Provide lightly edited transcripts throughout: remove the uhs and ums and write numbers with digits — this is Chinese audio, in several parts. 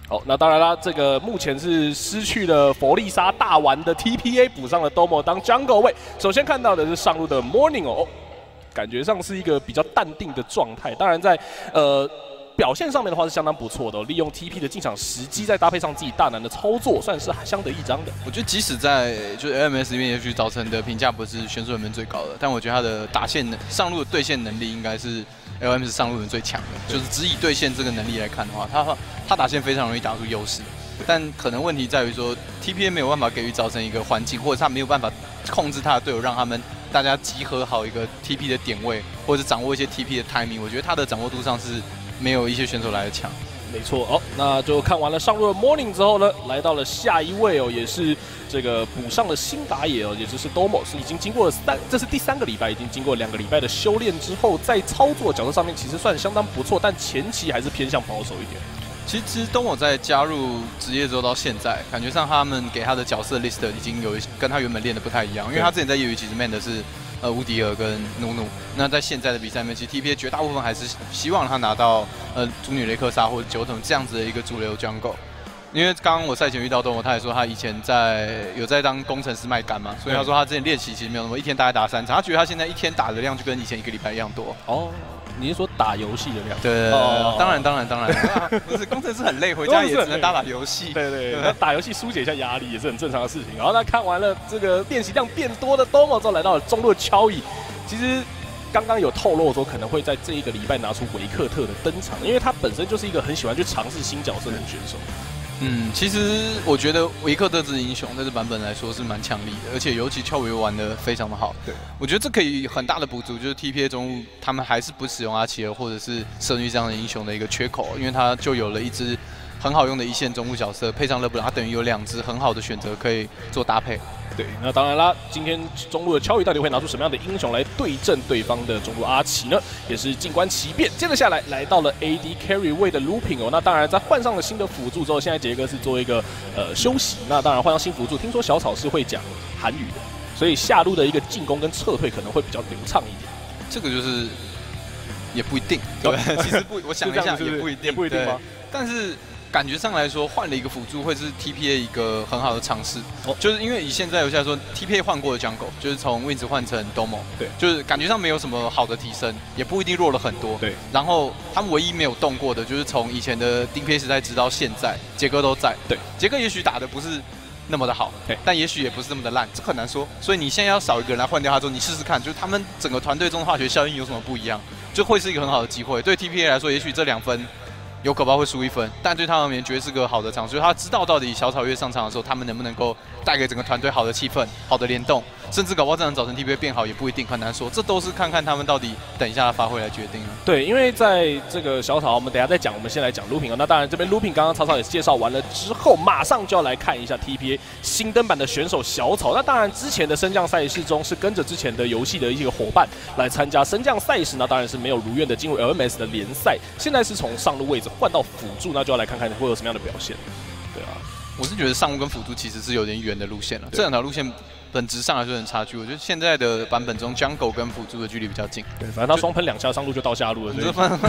好，那当然啦，这个目前是失去了佛利莎大丸的 TPA， 补上了 Domo 当 Jungle 位。首先看到的是上路的 Morning 哦，感觉上是一个比较淡定的状态。当然在表现上面的话是相当不错的、利用 TP 的进场时机，再搭配上自己大难的操作，算是相得益彰的。 我觉得即使在就是 LMS 里面，也许早晨的评价不是选手里面最高的，但我觉得他的打线上路的兑现能力应该是 LMS 上路人最强的。就是只以兑现这个能力来看的话，他打线非常容易打出优势。但可能问题在于说 ，TPA 没有办法给予早晨一个环境，或者他没有办法控制他的队友，让他们大家集合好一个 TP 的点位，或者掌握一些 TP 的 timing。我觉得他的掌握度上是没有一些选手来的强。 没错哦，那就看完了上路的 Morning 之后呢，来到了下一位哦，也是这个补上了新打野哦，也就是 Domo， 是已经经过了这是第3个礼拜，已经经过2个礼拜的修炼之后，在操作角色上面其实算相当不错，但前期还是偏向保守一点。 其实东某在加入职业之后到现在，感觉上他们给他的角色 list 已经有跟他原本练的不太一样，因为他之前在业余其实 man 的是乌迪尔跟努努，那在现在的比赛里面，其实 TPA 绝大部分还是希望他拿到主女雷克萨或者酒桶这样子的一个主流 jungle。因为刚刚我赛前遇到东某，他也说他以前有在当工程师卖干嘛，所以他说他之前练习其实没有那么一天大概打3场，他觉得他现在一天打的量就跟以前1个礼拜一样多。 哦，你是说打游戏的量？ 对，当然，不是工程师很累，回家也只能打游戏。 对，那打游戏疏解一下压力也是很正常的事情。然后那看完了这个练习量变多的 Domo 之后，来到了中路的乔伊，其实刚刚有透露说可能会在这一个礼拜拿出维克特的登场，因为他本身就是一个很喜欢去尝试新角色的选手。 其实我觉得维克特这英雄在这版本来说是蛮强力的，而且尤其乔维玩的非常的好。对，我觉得这可以很大的补足，就是 TPA 中他们还是不使用阿奇尔或者是圣女这样的英雄的一个缺口，因为他就有了一支很好用的一线中路角色，配上勒布朗，他等于有2支很好的选择可以做搭配。 对，那当然啦，今天中路的乔伊到底会拿出什么样的英雄来对阵对方的中路阿奇呢？也是静观其变。接着下来到了 AD Carry 位的 Looping 哦，那当然在换上了新的辅助之后，现在杰哥是做一个休息。那当然换上新辅助，听说小草是会讲韩语的，所以下路的一个进攻跟撤退可能会比较流畅一点。 这个就是也不一定，对，其实不，我想一下也不一定， 也不一定吗？ 但是感觉上来说，换了一个辅助会是 TPA 一个很好的尝试。就是因为以现在游戏来说 ，TPA 换过的 Jungle 就是从 Wins 换成 Domo， 对，就是感觉上没有什么好的提升，也不一定弱了很多。对，然后他们唯一没有动过的，就是从以前的 DPA 时代直到现在，杰哥都在。对，杰哥也许打的不是那么的好，但也许也不是那么的烂，这很难说。所以你现在要少一个人来换掉他之后，你试试看，就是他们整个团队中的化学效应有什么不一样，就会是一个很好的机会。对 TPA 来说，也许这2分。有可能会输1分，但对他们而言绝对是个好的场，所以他知道到底小草月上场的时候，他们能不能够带给整个团队好的气氛、好的联动，甚至搞不好这场早晨 TPA 变好也不一定，很难说，这都是看看他们到底等一下的发挥来决定了。 对，因为在这个小草，我们等一下再讲，我们先来讲 Looping 啊。那当然这边 Looping 刚刚曹操也介绍完了之后，马上就要来看一下 TPA 新登版的选手小草。那当然之前的升降赛事中是跟着之前的游戏的一些伙伴来参加升降赛事，那当然是没有如愿的进入 LMS 的联赛。现在是从上路位置换到辅助，那就要来看看会有什么样的表现。对啊， 我是觉得上路跟辅助其实是有点远的路线了，这2条路线本质上来说有点差距。我觉得现在的版本中 ，Jungle 跟辅助的距离比较近。 对，反正他双喷2下上路就到下路了。 你这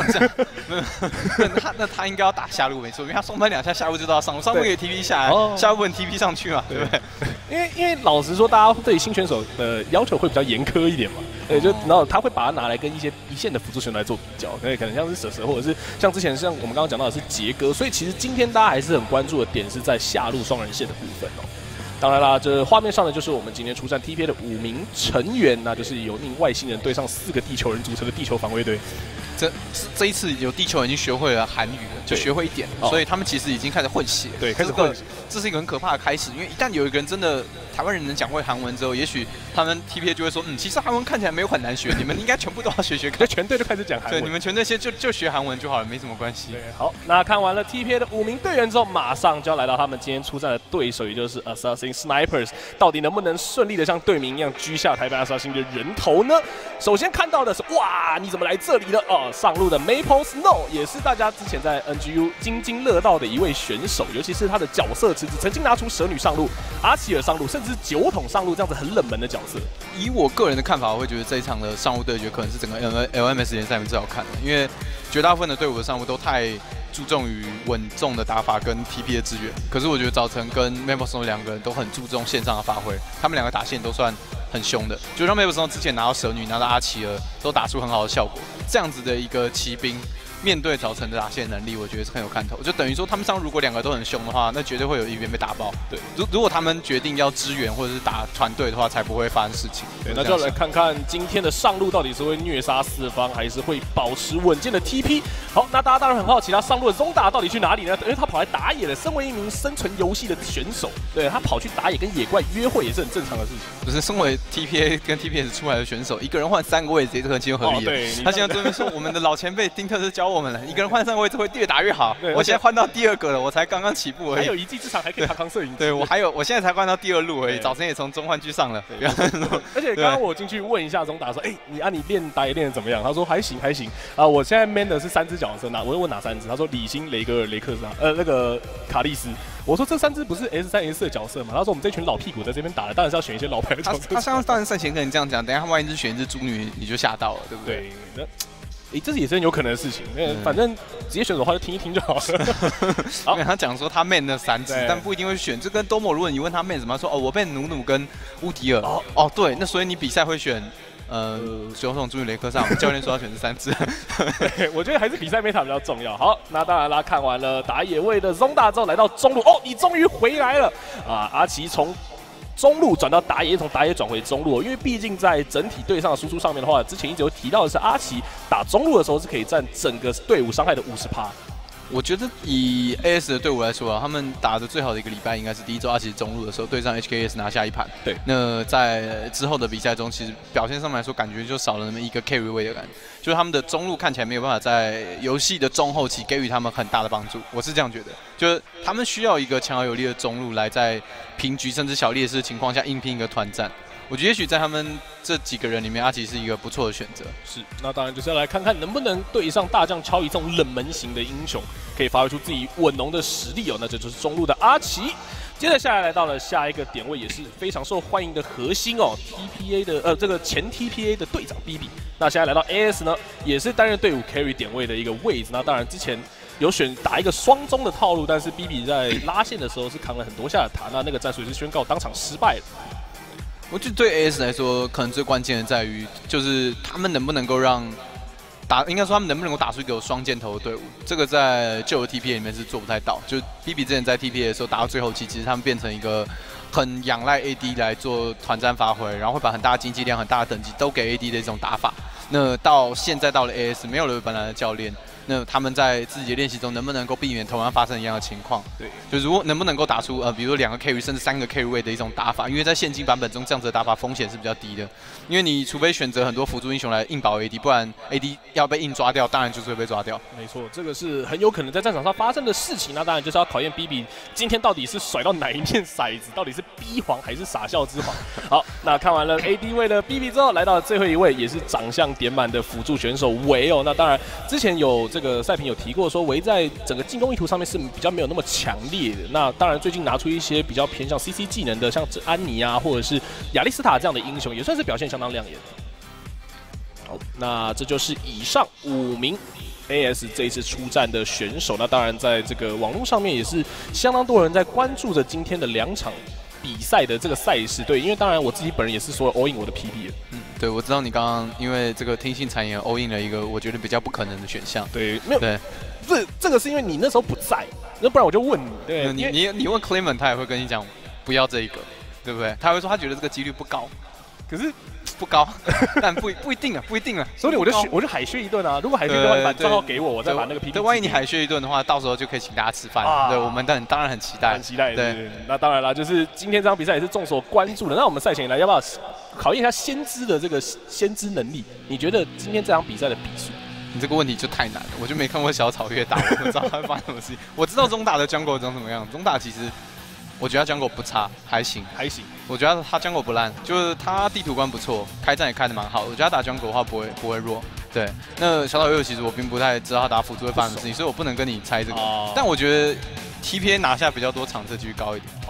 那他应该要打下路没错，因为他双喷2下下路就到上路，上路可以 TP 下来，下路不能 TP 上去嘛，对不对？ 因为老实说，大家对新选手的要求会比较严苛一点嘛。对，就然后他会把它拿来跟一些一线的辅助选手来做比较，对，可能像是蛇蛇，或者是像之前像我们刚刚讲到的是杰哥，所以其实今天大家还是很关注的点是在下路双人线的部分哦。当然啦，这画面上的就是我们今天出战 TPA 的5名成员，那就是由另外星人对上4个地球人组成的地球防卫队。 这一次有地球人已经学会了韩语了，就学会一点，所以他们其实已经开始混血。 对，开始混血， 这是一个很可怕的开始，因为一旦有一个人真的台湾人能讲会韩文之后，也许他们 TPA 就会说，其实韩文看起来没有很难学，你们应该全部都要学看。 就全队就开始讲韩文， 对，你们全队先就学韩文就好了，没什么关系。 对，好，那看完了 TPA 的5名队员之后，马上就要来到他们今天出战的对手，也就是 Assassin Snipers， 到底能不能顺利的像队名一样居下台北 Assassin 的人头呢？首先看到的是，哇，你怎么来这里了？上路的 Maple Snow 也是大家之前在 NGU 津津乐道的一位选手，尤其是他的角色池子曾经拿出蛇女上路、阿奇尔上路，甚至是酒桶上路这样子很冷门的角色。 以我个人的看法，我会觉得这一场的上路对决可能是整个 LMS 联赛里面最好看的，因为绝大部分的队伍的上路都太注重于稳重的打法跟 TP 的支援。可是我觉得早晨跟 Maplestones 两个人都很注重线上的发挥，他们两个打线都算很凶的，就让 Maplestones 之前拿到蛇女、拿到阿奇尔都打出很好的效果。这样子的一个骑兵。面对早晨的打线能力，我觉得是很有看头。就等于说，他们上如果两个都很凶的话，那绝对会有一边被打爆。对，如果他们决定要支援或者是打团队的话，才不会发生事情。 对，那就来看看今天的上路到底是会虐杀四方，还是会保持稳健的 TP。好，那大家当然很好奇，他上路的 Zonda 到底去哪里呢？因为他跑来打野了。身为一名生存游戏的选手，对他跑去打野跟野怪约会也是很正常的事情。 不是，身为 TPA 跟 TPS 出来的选手，一个人换3个位置，这个其实合理的。对，他现在这边说，我们的老前辈丁特斯教我们了，一个人换3个位置会越打越好。我现在换到第2个了，我才刚刚起步而已。 还有一技之长，还可以扛摄影机。 对，我现在才换到第2路而已，早晨也从中换区上了。 而且刚刚我进去问一下中打说，你练打野练得怎么样？他说还行啊，我现在 man 的是3只角色，我就问哪3只？他说李欣、雷格尔、雷克萨，那个卡莉丝。我说这3只不是 S3、S4 的角色吗？他说我们这群老屁股在这边打的，当然是要选一些老牌的角色。 他当然赛前跟你这样讲，等一下他万一是选一只猪女，你就吓到了，对不对？ 对，这是也是很有可能的事情。反正职业选手的话就听一听就好了。 好，他讲说他 man 那3只，但不一定会选。这跟多莫，如果你问他 man 什么，他说我被努努跟乌迪尔。对，那所以你比赛会选。选手朱女雷克上，教练说要选这3只。 我觉得还是比赛 meta 比较重要。好，那当然啦，看完了打野位的 Zonda 之后，来到中路。你终于回来了啊！阿奇从中路转到打野，从打野转回中路，因为毕竟在整体队上的输出上面的话，之前一直有提到的是阿奇打中路的时候是可以占整个队伍伤害的50%。 我觉得以 AS 的队伍来说啊，他们打的最好的一个礼拜应该是第1周阿奇中路的时候对上 HKS 拿下1盘。对，那在之后的比赛中，其实表现上面来说，感觉就少了那么一个 carry 位的感觉，就是他们的中路看起来没有办法在游戏的中后期给予他们很大的帮助。我是这样觉得，就是他们需要一个强而有力的中路来在平局甚至小劣势的情况下硬拼一个团战。我觉得也许在他们这几个人里面，阿奇是一个不错的选择。是， 那当然就是要来看看能不能对上大将乔伊这种冷门型的英雄，可以发挥出自己稳浓的实力哦。那这就是中路的阿奇。接着下来到了下一个点位，也是非常受欢迎的核心哦 ，TPA 的这个前 TPA 的队长 BB。那现在来到 AS 呢，也是担任队伍 carry 点位的一个位置。那当然之前有选打一个双中的套路，但是 BB 在拉线的时候是扛了很多下的塔，那个战术也是宣告当场失败了。 我觉得对 AS 来说，可能最关键的在于，就是他们能不能够应该说他们能不能够打出一个有双箭头的队伍。这个在旧的 TPA 里面是做不太到。就 BB 之前在 TPA 的时候打到最后期，其实他们变成一个很仰赖 AD 来做团战发挥，然后会把很大的经济量、很大的等级都给 AD 的一种打法。那到现在到了 AS， 没有了本来的教练。那他们在自己的练习中能不能够避免同样发生一样的情况？对，就如果能不能够打出比如说2个 carry 甚至3个 carry 位的一种打法，因为在现今版本中这样子的打法风险是比较低的，因为你除非选择很多辅助英雄来硬保 AD， 不然 AD 要被硬抓掉，当然就是会被抓掉。 没错，这个是很有可能在战场上发生的事情。那当然就是要考验 BB 今天到底是甩到哪一面骰子，到底是逼黄还是傻笑之黄。好，那看完了 AD 位的 BB 之后，来到最后一位也是长相点满的辅助选手维哦。那当然之前有这个赛评有提过说维在整个进攻意图上面是比较没有那么强烈的。那当然最近拿出一些比较偏向 CC 技能的，像安妮啊或者是亚历斯塔这样的英雄，也算是表现相当亮眼。好，那这就是以上5名 AS 这一次出战的选手。那当然在这个网络上面也是相当多人在关注着今天的2场比赛的这个赛事。对，因为当然我自己本人也是说 all in 我的 PB 了。 对，我知道你刚刚因为这个听信谗言 all in 了一个我觉得比较不可能的选项。 对，没有，对，这个是因为你那时候不在，那不然我就问你。对， 你问 Clement， 他也会跟你讲不要这一个，对不对？他会说他觉得这个几率不高，可是不高，但不一定啊，不一定啊。 所以我就海削一顿啊。如果海削的话，你把账号给我，我再把那个 PB。 对，万一你海削一顿的话，到时候就可以请大家吃饭。对，我们当然很期待， 很期待。对，那当然啦，就是今天这场比赛也是众所关注的。那我们赛前来要不要考验一下先知的这个先知能力？你觉得今天这场比赛的比数？ 你这个问题就太难了，我就没看过小草越大，我不知道他会发生什么事情。我知道中打的 Jungle 长什么样，中打其实我觉得他 Jungle 不差，还行。我觉得他 Jungle 不烂，就是他地图观不错，开战也开得蛮好的。我觉得他打 Jungle 的话不会弱。对，那小岛悠悠其实我并不太知道他打辅助会发生什么事情，所以我不能跟你猜这个。但我觉得 TPA 拿下比较多场次几率高一点。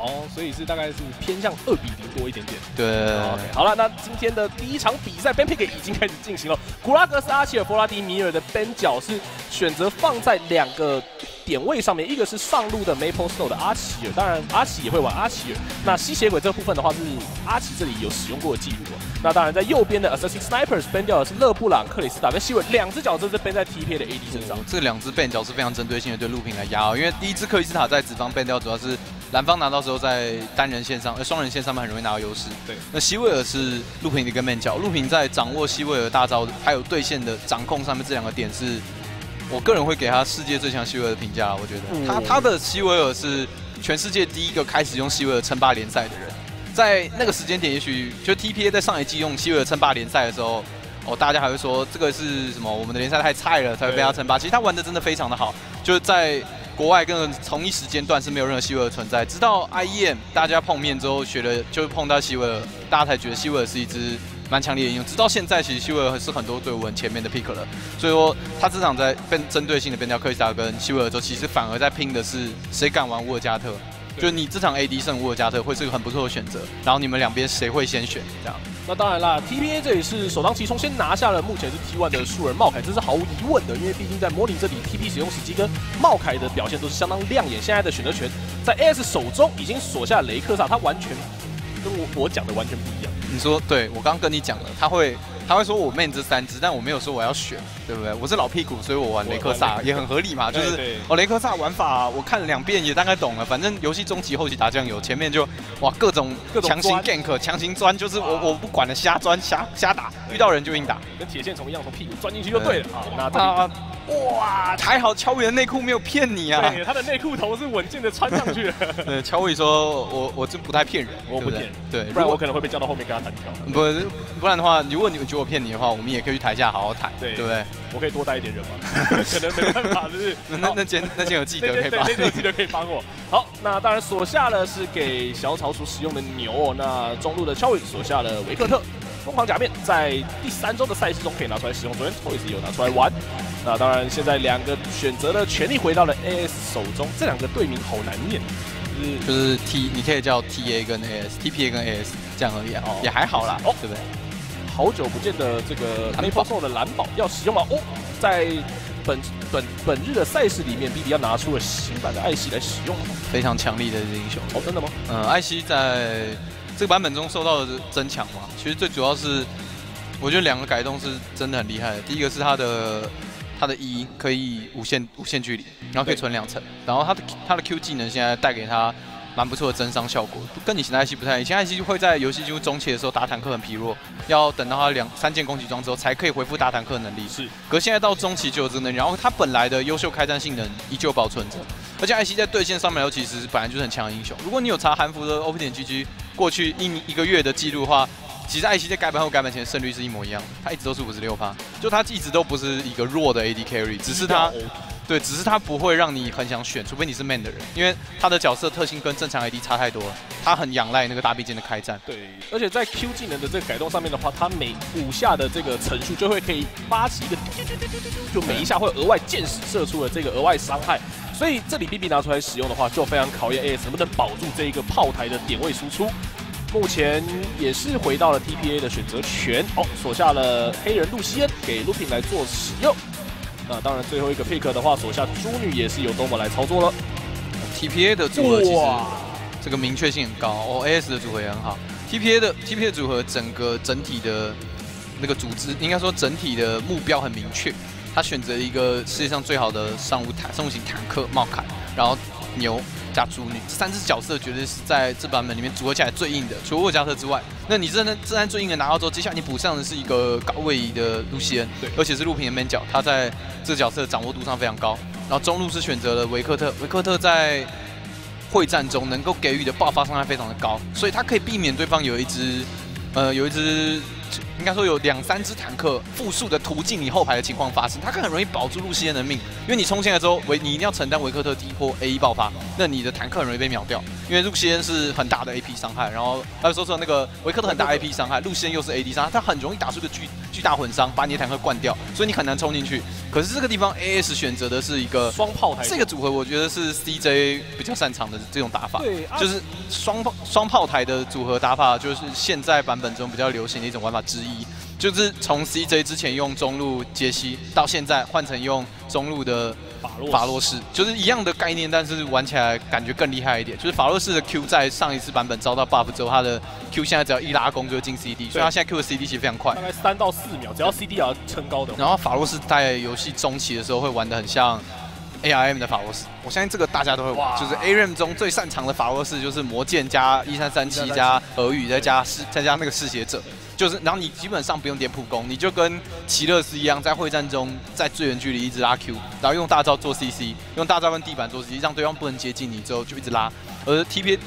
哦，所以是大概是偏向2比0多一点点。 对 ，OK， 好了，那今天的第一场比赛 ，Ben Pick 已经开始进行了。古拉格斯、阿奇尔、弗拉迪米尔的 Ben 角是选择放在2个点位上面，一个是上路的 Maple Snow 的阿奇尔，当然阿奇也会玩阿奇尔。那吸血鬼这部分的话是阿奇这里有使用过的记录。那当然在右边的 Assassin Snipers Ben 掉的是勒布朗、克里斯塔跟希尔2只角色是 Ben 在 TPA 的 AD 身上。 这2只 Ben 角是非常针对性的对陆平来压哦，因为第一只克里斯塔在子方 Ben 掉主要是蓝方拿到之后在单人线上、双人线上面很容易拿到优势。对，那希维尔是陆平的一个 Man 角，陆平在掌握希维尔大招还有对线的掌控上面这2个点是。我个人会给他世界最强希维尔的评价，我觉得他的希维尔是全世界第一个开始用希维尔称霸联赛的人，在那个时间点，也许就 TPA 在上一季用希维尔称霸联赛的时候，大家还会说这个是什么？我们的联赛太菜了，才会被他称霸。其实他玩的真的非常的好，就是在国外跟同一时间段是没有任何希维尔存在，直到 IEM 大家碰面之后学了，就碰到希维尔，大家才觉得希维尔是一支蛮强烈的应用，直到现在，其实希维尔是很多队伍很前面的 pick 了，所以说他这场在针对性的变掉克里斯塔跟希维尔之后，其实反而在拼的是谁敢玩乌尔加特，就是你这场 AD 胜乌尔加特会是个很不错的选择，然后你们2边谁会先选这样。 那当然啦 ，TPA 这里是首当其冲，先拿下了目前是 T1 的树人茂凯，这是毫无疑问的，因为毕竟在模拟这里 TP 使用时机跟茂凯的表现都是相当亮眼。现在的选择权在 AS 手中已经锁下雷克萨，他完全跟我讲的完全不一样。 你说对，我刚刚跟你讲了，他会说我 main 这3只，但我没有说我要选，对不对？我是老屁股，所以我玩雷克萨也很合理嘛，就是雷克萨玩法我看了2遍也大概懂了，反正游戏中期后期打酱油，前面就哇各种强行 gank 强行钻，就是我不管了，瞎钻瞎打，遇到人就硬打， 跟铁线虫一样从屁股钻进去就对了啊。那他哇，还好乔伟的内裤没有骗你啊！ 对，他的内裤头是稳健的穿上去了。 对，乔伟说我这不太骗人， 我不骗， 对， 不然我可能会被叫到后面跟他单挑。 不然的话，如果你们觉得我骗你的话，我们也可以去台下好好谈，对不对？ 我可以多带一点人吗？可能没办法，就是那间有记得可以帮， 那间有记得可以帮我。好，那当然锁下了是给小草鼠使用的牛哦。那中路的乔伟锁下了维克特。疯狂假面在第3周的赛事中可以拿出来使用，昨天 Toys 也有拿出来玩。那当然，现在2个选择的权利回到了 AS 手中，这2个队名好难念， 就是 T， 你可以叫 TA 跟 AS，TPA 跟 AS 这样而已啊，也还好啦，对不对？ 好久不见的这个 Maple Snow 的蓝宝要使用吗？在本日的赛事里面 ，BB 要拿出了新版的艾希来使用， 非常强力的英雄。 哦，真的吗？ 艾希在这个版本中受到的增强嘛，其实最主要是，我觉得2个改动是真的很厉害的。第一个是他的 E 可以无限距离，然后可以存2层，然后他的 Q 技能现在带给他蛮不错的增伤效果，跟以前的艾希不太一样。以前艾希会在游戏进入中期的时候打坦克很疲弱，要等到他3件攻击装之后才可以恢复打坦克能力。是，可现在到中期就有这个能力，然后他本来的优秀开战性能依旧保存着。而且艾希在对线上面其实本来就是很强的英雄。如果你有查韩服的 OP.GG 过去一个月的记录的话，其实艾希在改版后改版前的胜率是一模一样的，他一直都是56%，就他一直都不是一个弱的 AD carry， 只是他不会让你很想选，除非你是 man 的人，因为他的角色特性跟正常 AD 差太多了，他很仰赖那个大臂剑的开战。 对，而且在 Q 技能的这个改动上面的话，他每5下的这个层数就会可以发起一个，就每一下会额外箭矢射出了这个额外伤害。所以这里 BB 拿出来使用的话，就非常考验 AS 能不能保住这一个炮台的点位输出。目前也是回到了 TPA 的选择权哦，锁下了黑人露西恩给 Lupin 来做使用。那当然最后一个 pick 的话，锁下猪女也是由 Domo 来操作了。 TPA 的组合其实这个明确性很高哦 ，AS 的组合也很好。TPA 的组合整体的那个组织，应该说整体的目标很明确。他选择一个世界上最好的上路型坦克茂凯，然后牛加猪女这3只角色绝对是在这版本里面组合起来最硬的，除了沃加特之外。那你这3最硬的拿到之后，接下来你补上的是一个高位移的露西恩，对，而且是陆平的 man 角，他在这个角色的掌握度上非常高。然后中路是选择了维克特在会战中能够给予的爆发伤害非常的高，所以他可以避免对方有一只应该说有2、3只坦克复数的突进你后排的情况发生，他很容易保住露西恩的命，因为你冲进来之后，你一定要承担维克特第一波 A1 爆发，那你的坦克很容易被秒掉，因为露西恩是很大的 AP 伤害，然后说那个维克特很大 AP 伤害，露西恩又是 AD 伤害，他很容易打出个巨大混伤，把你的坦克灌掉，所以你很难冲进去。可是这个地方 AS 选择的是一个双炮台， 这个组合我觉得是 CJ 比较擅长的这种打法，对，就是双炮台的组合打法，就是现在版本中比较流行的一种玩法之一。就是从 CJ 之前用中路杰西，到现在换成用中路的法洛士，就是一样的概念，但是玩起来感觉更厉害一点。就是法洛士的 Q 在上一次版本遭到 buff 之后，他的 Q 现在只要一拉弓就进 CD， 所以他现在 Q 的 CD 其实非常快，大概3到4秒，只要 CD 要撑高的。 然后法洛士在游戏中期的时候会玩得很像 ARM 的法洛士，我相信这个大家都会玩，就是 ARM 中最擅长的法洛士就是魔剑加1337加俄语再加那个嗜血者。就是，然后你基本上不用点普攻，你就跟奇勒斯一样，在会战中在最远距离一直拉 Q， 然后用大招做 CC， 用大招跟地板做 CC， 让对方不能接近你之后就一直拉。而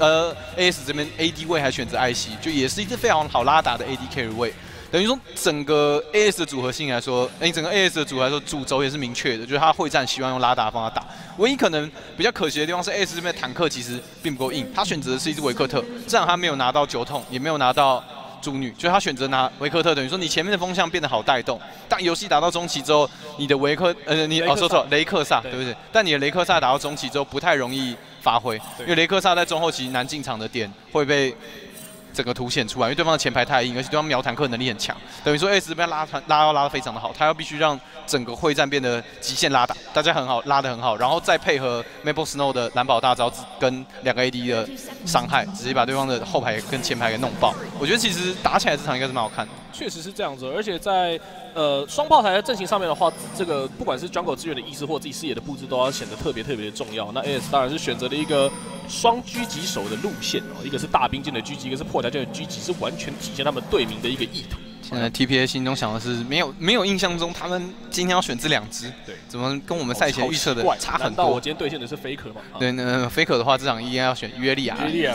AS 这边 AD 位还选择艾希，就也是一支非常好拉打的 AD carry 位。等于说整个 AS 的组合性来说，整个 AS 的组合来说，主轴也是明确的，就是他会战希望用拉打的方法打。唯一可能比较可惜的地方是 AS 这边的坦克其实并不够硬，他选择的是一支维克特，这样他没有拿到9桶，也没有拿到猪女，就是他选择拿维克特，等于说你前面的风向变得好带动，但游戏打到中期之后，你的雷克萨，对不对？但你的雷克萨打到中期之后不太容易发挥，因为雷克萨在中后期难进场的点会被整个凸显出来，因为对方的前排太硬，而且对方秒坦克能力很强，等于说 AS 这边拉得非常的好，他要必须让整个会战变得极限拉打，大家很好拉得很好，然后再配合 Maple Snow 的蓝宝大招跟2个 AD 的伤害，直接把对方的后排跟前排给弄爆。我觉得其实打起来这场应该是蛮好看的。 确实是这样子，而且在双炮台的阵型上面的话，这个不管是 Jungle 资源的意识或自己视野的布置，都要显得特别的重要。那 AS 当然是选择了一个双狙击手的路线哦，一个是大兵剑的狙击，一个是破条剑的狙击，是完全体现他们队名的一个意图。 现在 TPA 心中想的是，没有印象中他们今天要选这2支，对，怎么跟我们赛前预测的差很多？ 难道我今天兑现的是 Faker 吗？ 对，Faker 的话，这场应该要选约利亚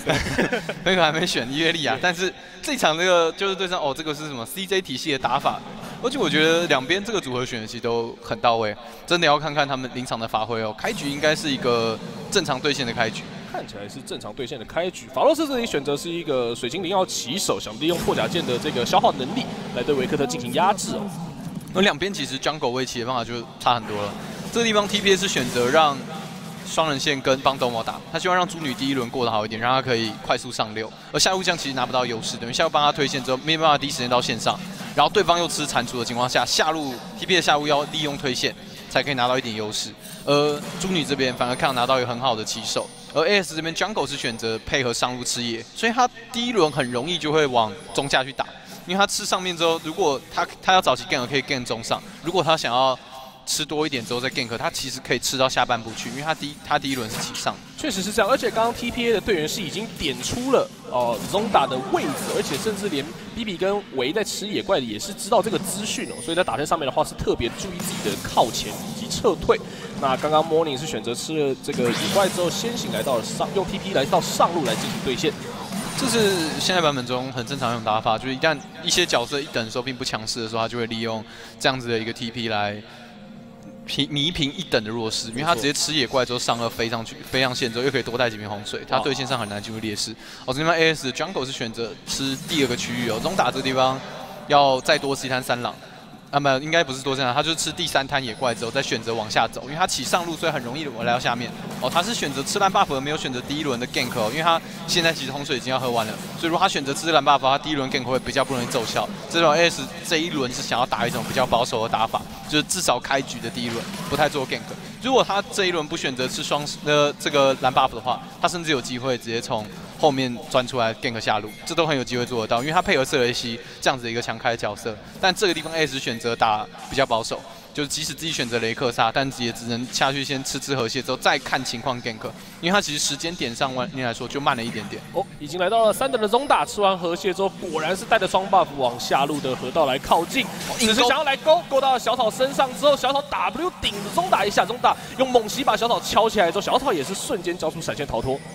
，Faker 还没选约利亚，但是这场这个就是对上这个是什么 CJ 体系的打法，而且我觉得两边这个组合选的其实都很到位，真的要看看他们临场的发挥哦。开局应该是一个正常兑现的开局。 看起来是正常兑现的开局，法洛斯这里选择是一个水晶灵药骑手，想利用破甲剑的这个消耗能力来对维克特进行压制哦。 而两边其实 Jungle 位骑的方法就差很多了。这个地方 TPA 是选择让双人线跟帮 Domo 打，他希望让猪女第一轮过得好一点，让他可以快速上6。而下路将其实拿不到优势，等于下路帮他推线之后没办法第一时间到线上，然后对方又吃蟾蜍的情况下，下路 TPA 的下路要利用推线才可以拿到一点优势。而猪女这边反而看到拿到一个很好的骑手。而 AS 这边 Jungle 是选择配合上路吃野，所以他第一轮很容易就会往中下去打，因为他吃上面之后，如果他要早期 gank 可以 gank 中上，如果他想要吃多一点之后再 gank， 他其实可以吃到下半部去，因为他第一轮是起上。 确实是这样，而且刚刚 TPA 的队员是已经点出了Zonda 的位置，而且甚至连 BB 跟维在吃野怪的也是知道这个资讯哦，所以在打线上面的话是特别注意自己的靠前以及撤退。那刚刚 Morning 是选择吃了这个野怪之后，先行来到了用 TP 来到上路来进行对线。 这是现在版本中很正常的一种打法，就是一旦一些角色一等的时候并不强势的时候，他就会利用这样子的一个 TP 来弥平一等的弱势，因为他直接吃野怪之后上2飞上去，飞上线之后又可以多带几瓶洪水，他对线上很难进入劣势。这地方 AS Jungle 是选择吃第2个区域哦，中打这个地方要再多吃一滩3狼。应该不是多这样，他就是吃第3滩野怪之后再选择往下走，因为他起上路所以很容易来到下面。他是选择吃蓝 buff 而没有选择第一轮的 gank 因为他现在其实洪水已经要喝完了，所以如果他选择吃蓝 buff， 他第一轮 gank 会比较不容易奏效。这种 AS 这一轮是想要打一种比较保守的打法，就是至少开局的第一轮不太做 gank。如果他这一轮不选择吃这个蓝 buff 的话，他甚至有机会直接从后面钻出来 gank 下路，这都很有机会做得到，因为他配合瑟雷西这样子的一个强开的角色。但这个地方 AS 选择打比较保守，就是即使自己选择雷克萨，但也只能下去先吃河蟹之后再看情况 gank， 因为他其实时间点上面来说就慢了一点点。 已经来到了3等的Zonda，吃完河蟹之后，果然是带着双 buff 往下路的河道来靠近，只是想要来勾到了小草身上之后，小草 W 顶着Zonda一下，Zonda用猛袭把小草敲起来之后，小草也是瞬间交出闪现逃脱。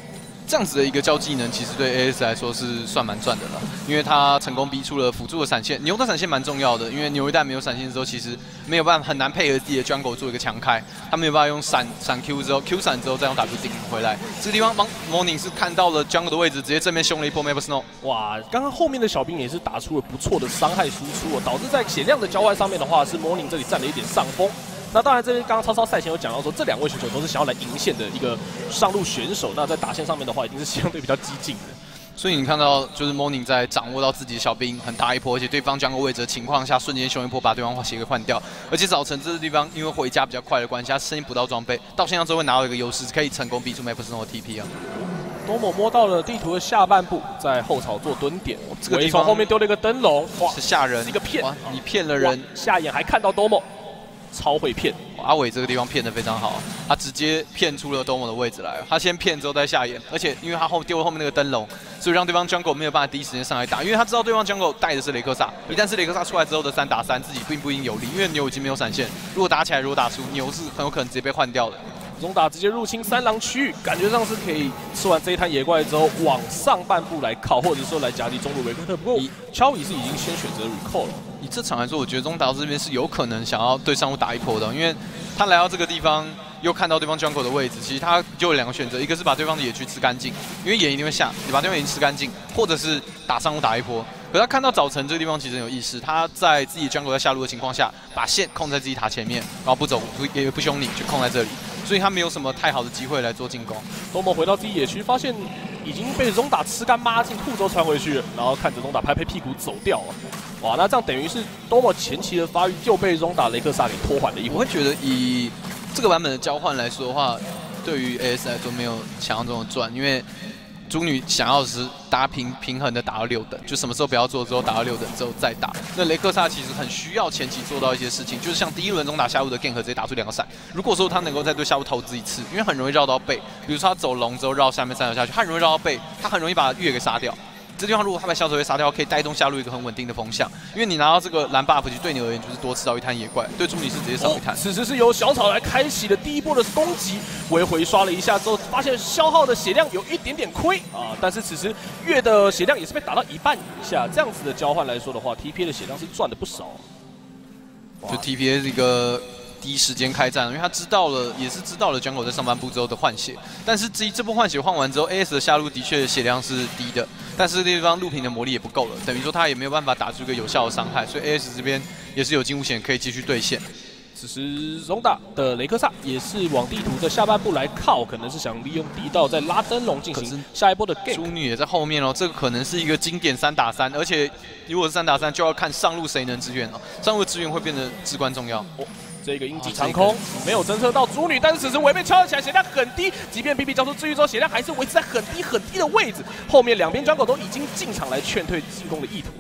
这样子的一个交技能，其实对 AS 来说是算蛮赚的了，因为他成功逼出了辅助的闪现。牛的闪现蛮重要的，因为牛一旦没有闪现之后，其实没有办法很难配合自己的 jungle 做一个强开，他没有办法用闪 Q 之后 Q 闪之后再用 W 顶回来。这个地方Morning 是看到了 jungle 的位置，直接正面凶了一波 Maple Snow。 哇，刚刚后面的小兵也是打出了不错的伤害输出哦，导致在血量的交换上面的话，是 Morning 这里占了一点上风。那当然，这边刚刚超超赛前有讲到说，这2位选手都是想要来赢线的一个上路选手。那在打线上面的话，一定是相对比较激进的。 所以你看到就是 Morning 在掌握到自己的小兵很大一波，而且对方jungle位置的情况下，瞬间凶一波把对方血给换掉。而且早晨这个地方因为回家比较快的关系，他先补到装备，到线上之后会拿到一个优势，可以成功逼出 Maple Snow 的 TP 啊。 Domo摸到了地图的下半部，在后槽做蹲点。 这个地方从后面丢了一个灯笼，哇， 是吓人， 是一个骗， 你骗了人， 下眼还看到 Domo。超会骗， 阿伟这个地方骗得非常好，他直接骗出了 Domo 的位置来，他先骗之后再下眼，而且因为他丢了后面那个灯笼，所以让对方 jungle 没有办法第一时间上来打，因为他知道对方 jungle 带的是雷克萨，一旦是雷克萨出来之后的3打3，自己并不一定有利，因为牛已经没有闪现，如果打起来如果打输，牛是很有可能直接被换掉的。 中打直接入侵3狼区域，感觉上是可以吃完这一滩野怪之后往上半部来靠，或者说来夹击中路维克特。不过乔伊是已经先选择 recall 了。 以这场来说，我觉得中岛这边是有可能想要对上路打一波的，因为他来到这个地方又看到对方 jungle 的位置，其实他就有2个选择，一个是把对方的野区吃干净，因为野一定会下，你把对方野区吃干净，或者是打上路打一波。可是他看到早晨这个地方其实很有意思，他在自己 jungle 在下路的情况下，把线控在自己塔前面，然后不走也不凶你，就控在这里，所以他没有什么太好的机会来做进攻。 多莫回到自己野区，发现已经被中打吃干抹净，兔州传回去了，然后看着中打拍拍屁股走掉了。哇，那这样等于是多莫前期的发育又被中打雷克萨给拖缓了一回。 我会觉得以这个版本的交换来说的话，对于 AS 来说没有想象中的赚，因为猪女想要的是大家平衡的打到6等，就什么时候不要做之后打到6等之后再打。那雷克萨其实很需要前期做到一些事情，就是像第1轮中打下路的 gank 直接打出2个闪。如果说他能够再对下路投资一次，因为很容易绕到背，比如说他走龙之后绕下面3条下去，他很容易绕到背，他很容易把月给杀掉。这地方如果他把小丑给杀掉，可以带动下路一个很稳定的风向，因为你拿到这个蓝 buff， 其实对你而言就是多吃到一滩野怪，对猪女是直接少一滩。 此时是由小草来开启的第1波的攻击，微回刷了一下之后，发现消耗的血量有一点点亏啊，但是此时月的血量也是被打到1半以下，这样子的交换来说的话 ，TPA 的血量是赚的不少。 就 TPA 是一个第一时间开战，因为他也是知道了 jungle 在上半部之后的换血，但是这波换血换完之后 ，AS 的下路的确血量是低的，但是这地方路平的魔力也不够了，等于说他也没有办法打出一个有效的伤害，所以 AS 这边也是有金乌险可以继续兑现。 此时 Zonda 的雷克萨也是往地图的下半部来靠，可能是想利用地道再拉灯笼进行下一波的 gank。 猪女也在后面哦，这个可能是一个经典3打3，而且如果是3打3，就要看上路谁能支援哦，上路的支援会变得至关重要。 这个鹰击长空没有侦测到猪女，但是此时尾被敲了起来，血量很低。即便 BB 交出治愈之后，血量还是维持在很低很低的位置。后面2边 jungle 都已经进场来劝退进攻的意图。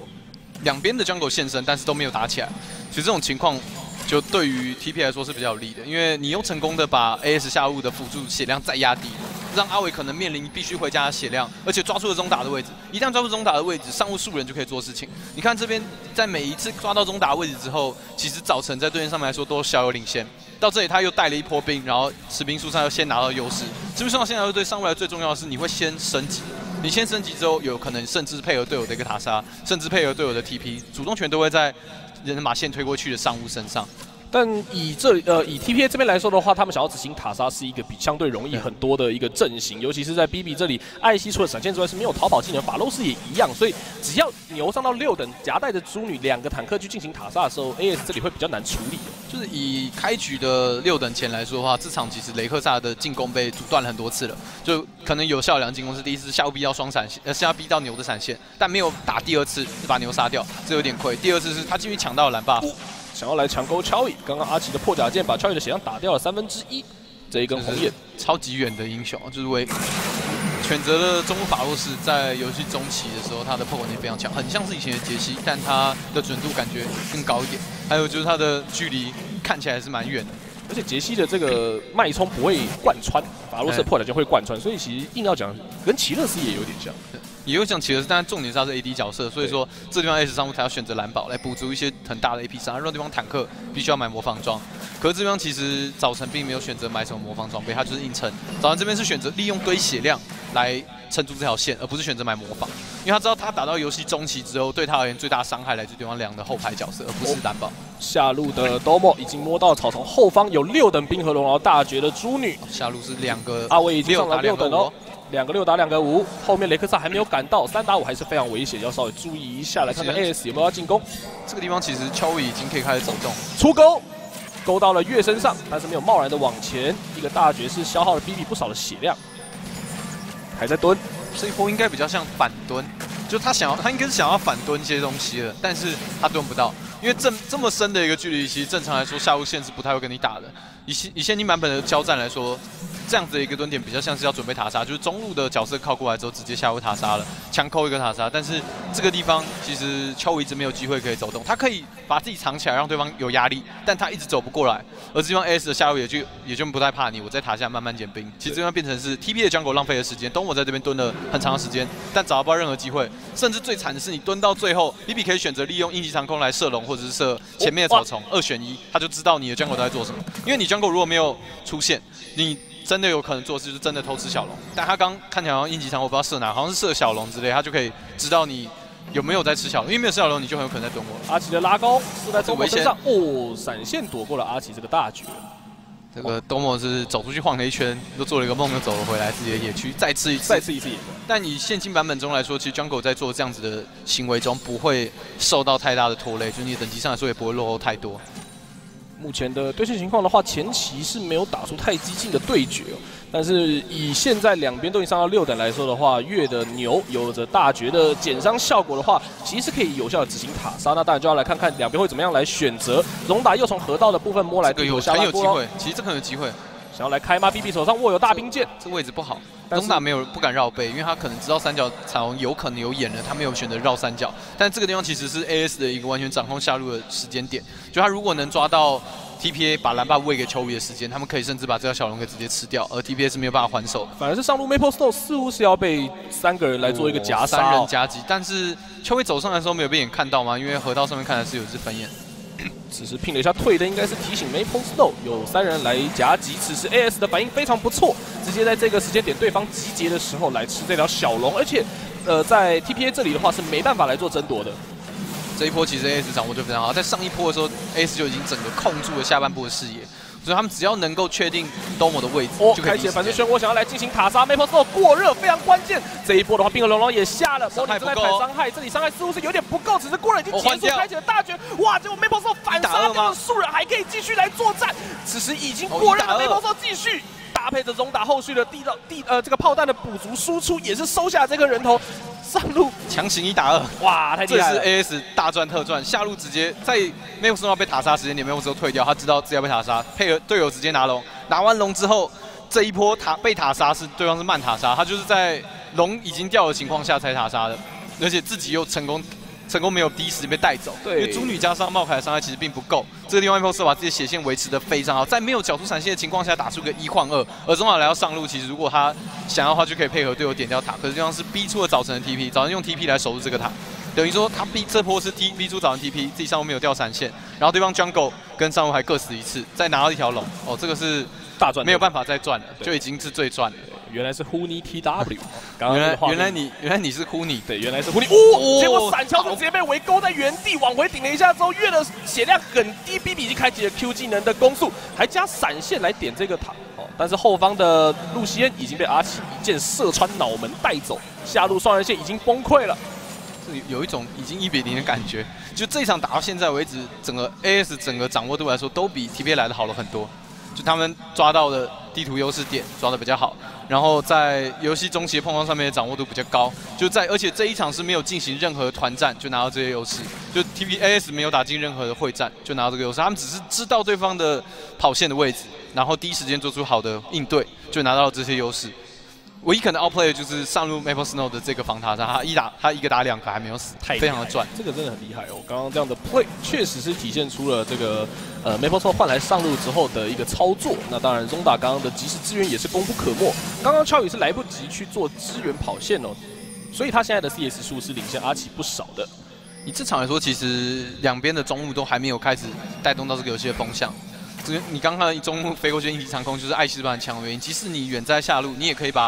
2边的 jungle 现身，但是都没有打起来。其实这种情况就对于 TP 来说是比较有利的，因为你又成功的把 AS 下路的辅助血量再压低，让阿伟可能面临必须回家的血量，而且抓出了中打的位置。一旦抓住中打的位置，上路数人就可以做事情。你看这边在每一次抓到中打的位置之后，其实早晨在对面上面来说都小有领先。到这里他又带了一波兵，然后士兵数上又先拿到优势。士兵数上现在对上路来最重要的是你会先升级。你先升级之后，有可能甚至配合队友的一个塔杀，甚至配合队友的 TP， 主动权都会在人马线推过去的上路身上。 但以 TPA 这边来说的话，他们想要执行塔杀是一个比相对容易很多的一个阵型，尤其是在 BB 这里，艾希除了闪现之外是没有逃跑技能，法洛斯也一样，所以只要牛上到6等，夹带着猪女2个坦克去进行塔杀的时候 ，AS 这里会比较难处理。 就是以开局的6等前来说的话，这场其实雷克萨的进攻被阻断了很多次了，就可能有效的2进攻是第一次下路逼到双闪现，下逼到牛的闪现，但没有打第2次就把牛杀掉，这有点亏。第2次是他进去抢到了蓝 buff。 想要来强勾乔伊，刚刚阿奇的破甲剑把乔伊的血量打掉了1/3，这一根红眼超级远的英雄，就是选择了中路法洛斯，在游戏中期的时候，他的破口能力非常强，很像是以前的杰西，但他的准度感觉更高一点，还有就是他的距离看起来是蛮远的。 而且杰西的这个脉冲不会贯穿，法洛斯的破甲剑会贯穿，所以其实硬要讲，跟奇勒斯也有点像。 也有讲奇勒斯，但重点是他是 AD 角色，所以说这地方 S 上路才要选择蓝宝来补足一些很大的 AP 伤，让对方坦克必须要买魔方装。可是这地方其实早晨并没有选择买什么魔方装备，他就是硬撑。早晨这边是选择利用堆血量来撑住这条线，而不是选择买魔法，因为他知道他打到游戏中期之后，对他而言最大伤害来自对方2的后排角色，而不是单宝。 下路的 Domo 已经摸到草丛后方有6等冰河龙，然后大绝的猪女。 下路是2个， 阿伟已经上了6等哦。2个6打2个5，后面雷克萨还没有赶到，3打5还是非常危险，要稍微注意一下。来看看 AS 有没有要进攻。 这个地方其实秋雨已经可以开始走动， 出钩，勾到了月身上，但是没有贸然的往前。一个大绝是消耗了 BB 不少的血量，还在蹲。 这一波应该比较像反蹲，就他应该是想要反蹲一些东西了，但是他蹲不到，因为这么深的一个距离，其实正常来说下路线是不太会跟你打的。以现今版本的交战来说，这样子的一个蹲点比较像是要准备塔杀，就是中路的角色靠过来之后直接下路塔杀了，强扣一个塔杀。但是这个地方其实秋一直没有机会可以走动，他可以把自己藏起来让对方有压力，但他一直走不过来。而这地方 AS 的下路也就不太怕你，我在塔下慢慢减兵。其实这地方变成是 TP 的 jungle 浪费的时间，东我在这边蹲了很长的时间，但找不到任何机会。甚至最惨的是你蹲到最后 ，BB 可以选择利用应急长空来射龙，或者是射前面的草丛，2选1，他就知道你的 jungle 都在做什么。因为你 jungle 如果没有出现，你真的有可能做事就是真的偷吃小龙。但他刚看起来好像应急长，我不知道射哪，好像是射小龙之类，他就可以知道你有没有在吃小龙，因为没有吃小龙，你就很有可能在蹲我。 阿奇的拉高是在Domo身上，哦，闪现躲过了阿奇这个大绝。 这个Domo是走出去晃了一圈，又做了一个梦，又走了回来，自己的野区再吃一次野。但以现今版本中来说，其实 Jungle 在做这样子的行为中不会受到太大的拖累，就是你等级上来说也不会落后太多。 目前的对线情况的话，前期是没有打出太激进的对决哦。但是以现在两边都已经上到6等来说的话，月的牛有着大绝的减伤效果的话，其实是可以有效的执行塔杀。那当然就要来看看两边会怎么样来选择。荣达又从河道的部分摸来， 这个很有机会，其实这个很有机会。 想要来开吗 ？BB 手上握有大兵剑， 这位置不好。荣达不敢绕背，因为他可能知道三角彩虹有可能有眼了，他没有选择绕三角。但这个地方其实是 AS 的一个完全掌控下路的时间点，就他如果能抓到 TPA 把蓝霸喂给秋雨的时间，他们可以甚至把这条小龙给直接吃掉，而 TPA 是没有办法还手的。 反而是上路 Maple Snow 似乎是要被3个人来做一个夹杀、 3人夹击，但是秋雨走上来的时候没有被眼看到吗？因为河道上面看来是有一只粉眼。 此时拼了一下退的应该是提醒 Maple Snow 有3人来夹击，此时 AS 的反应非常不错，直接在这个时间点对方集结的时候来吃这条小龙，而且在 TPA 这里的话是没办法来做争夺的。 这一波其实 AS 掌握就非常好，在上一波的时候 AS 就已经整个控住了下半部的视野，所以他们只要能够确定 Domo 的位置，就可以开启了反制漩涡，想要来进行塔杀 Maple Snow 过热非常关键。这一波的话，冰河龙龙也下了，魔女正在砍伤害，这里伤害似乎是有点不够，只是过热已经结束，开启了大绝。哇，结果 Maple Snow 反杀掉了树人，还可以继续来作战。此时已经过热的 Maple Snow 继续。搭配着荣打后续的这个炮弹的补足输出，也是收下这个人头上路强行1打2， 哇，太厉害了！ 这是 AS 大赚特赚，下路直接在Maple Snow被塔杀时间点，Maple Snow退掉，他知道自己要被塔杀，配合队友直接拿龙，拿完龙之后，这一波被塔杀是对方是慢塔杀，他就是在龙已经掉的情况下才塔杀的，而且自己又成功没有第一时间被带走，因为猪女加上茂凯的伤害其实并不够。这个地方 Maple Snow 把自己的血线维持得非常好，在没有角度闪现的情况下打出个1换2，而中岛来到上路，其实如果他想要的话，就可以配合队友点掉塔。可是这地方是逼出了早晨的 TP， 早晨用 TP 来守住这个塔，等于说他这波是逼出早晨 TP， 自己上路没有掉闪现，然后对方 Jungle 跟上路还各死1次，再拿到一条龙，哦，这个是大赚，没有办法再赚了，就已经是最赚了。 原来是 Huni TW， 原来你是 Huni， 对，原来是 Huni， 哦，结果闪敲就直接被围勾在原地，往回顶了一下之后，月的血量很低 ，BB 已经开启了 Q 技能的攻速，还加闪现来点这个塔，哦，但是后方的露西恩已经被阿奇一箭射穿脑门带走，下路双人线已经崩溃了。 有一种已经1比0的感觉，就这一场打到现在为止，整个 AS 整个掌握度来说，都比 TPA 来的好了很多。就他们抓到的地图优势点抓的比较好，然后在游戏中期的碰撞上面的掌握度比较高，而且这一场是没有进行任何团战就拿到这些优势，就 TPAS 没有打进任何的会战就拿到这个优势，他们只是知道对方的跑线的位置，然后第一时间做出好的应对，就拿到了这些优势。唯一可能 outplay 的就是上路 Maple Snow 的这个防塔杀，他一个打2个还没有死，非常的赚， 这个真的很厉害哦。刚刚这样的 play 确实是体现出了这个Maple Snow 换来上路之后的一个操作。那当然 Zonda 刚刚的及时支援也是功不可没。刚刚超宇是来不及去做支援跑线哦，所以他现在的 CS 数是领先阿奇不少的。 以这场来说，其实两边的中路都还没有开始带动到这个游戏的风向。你刚看中路飞过去应急长空，就是艾希斯版强的原因。即使你远在下路，你也可以把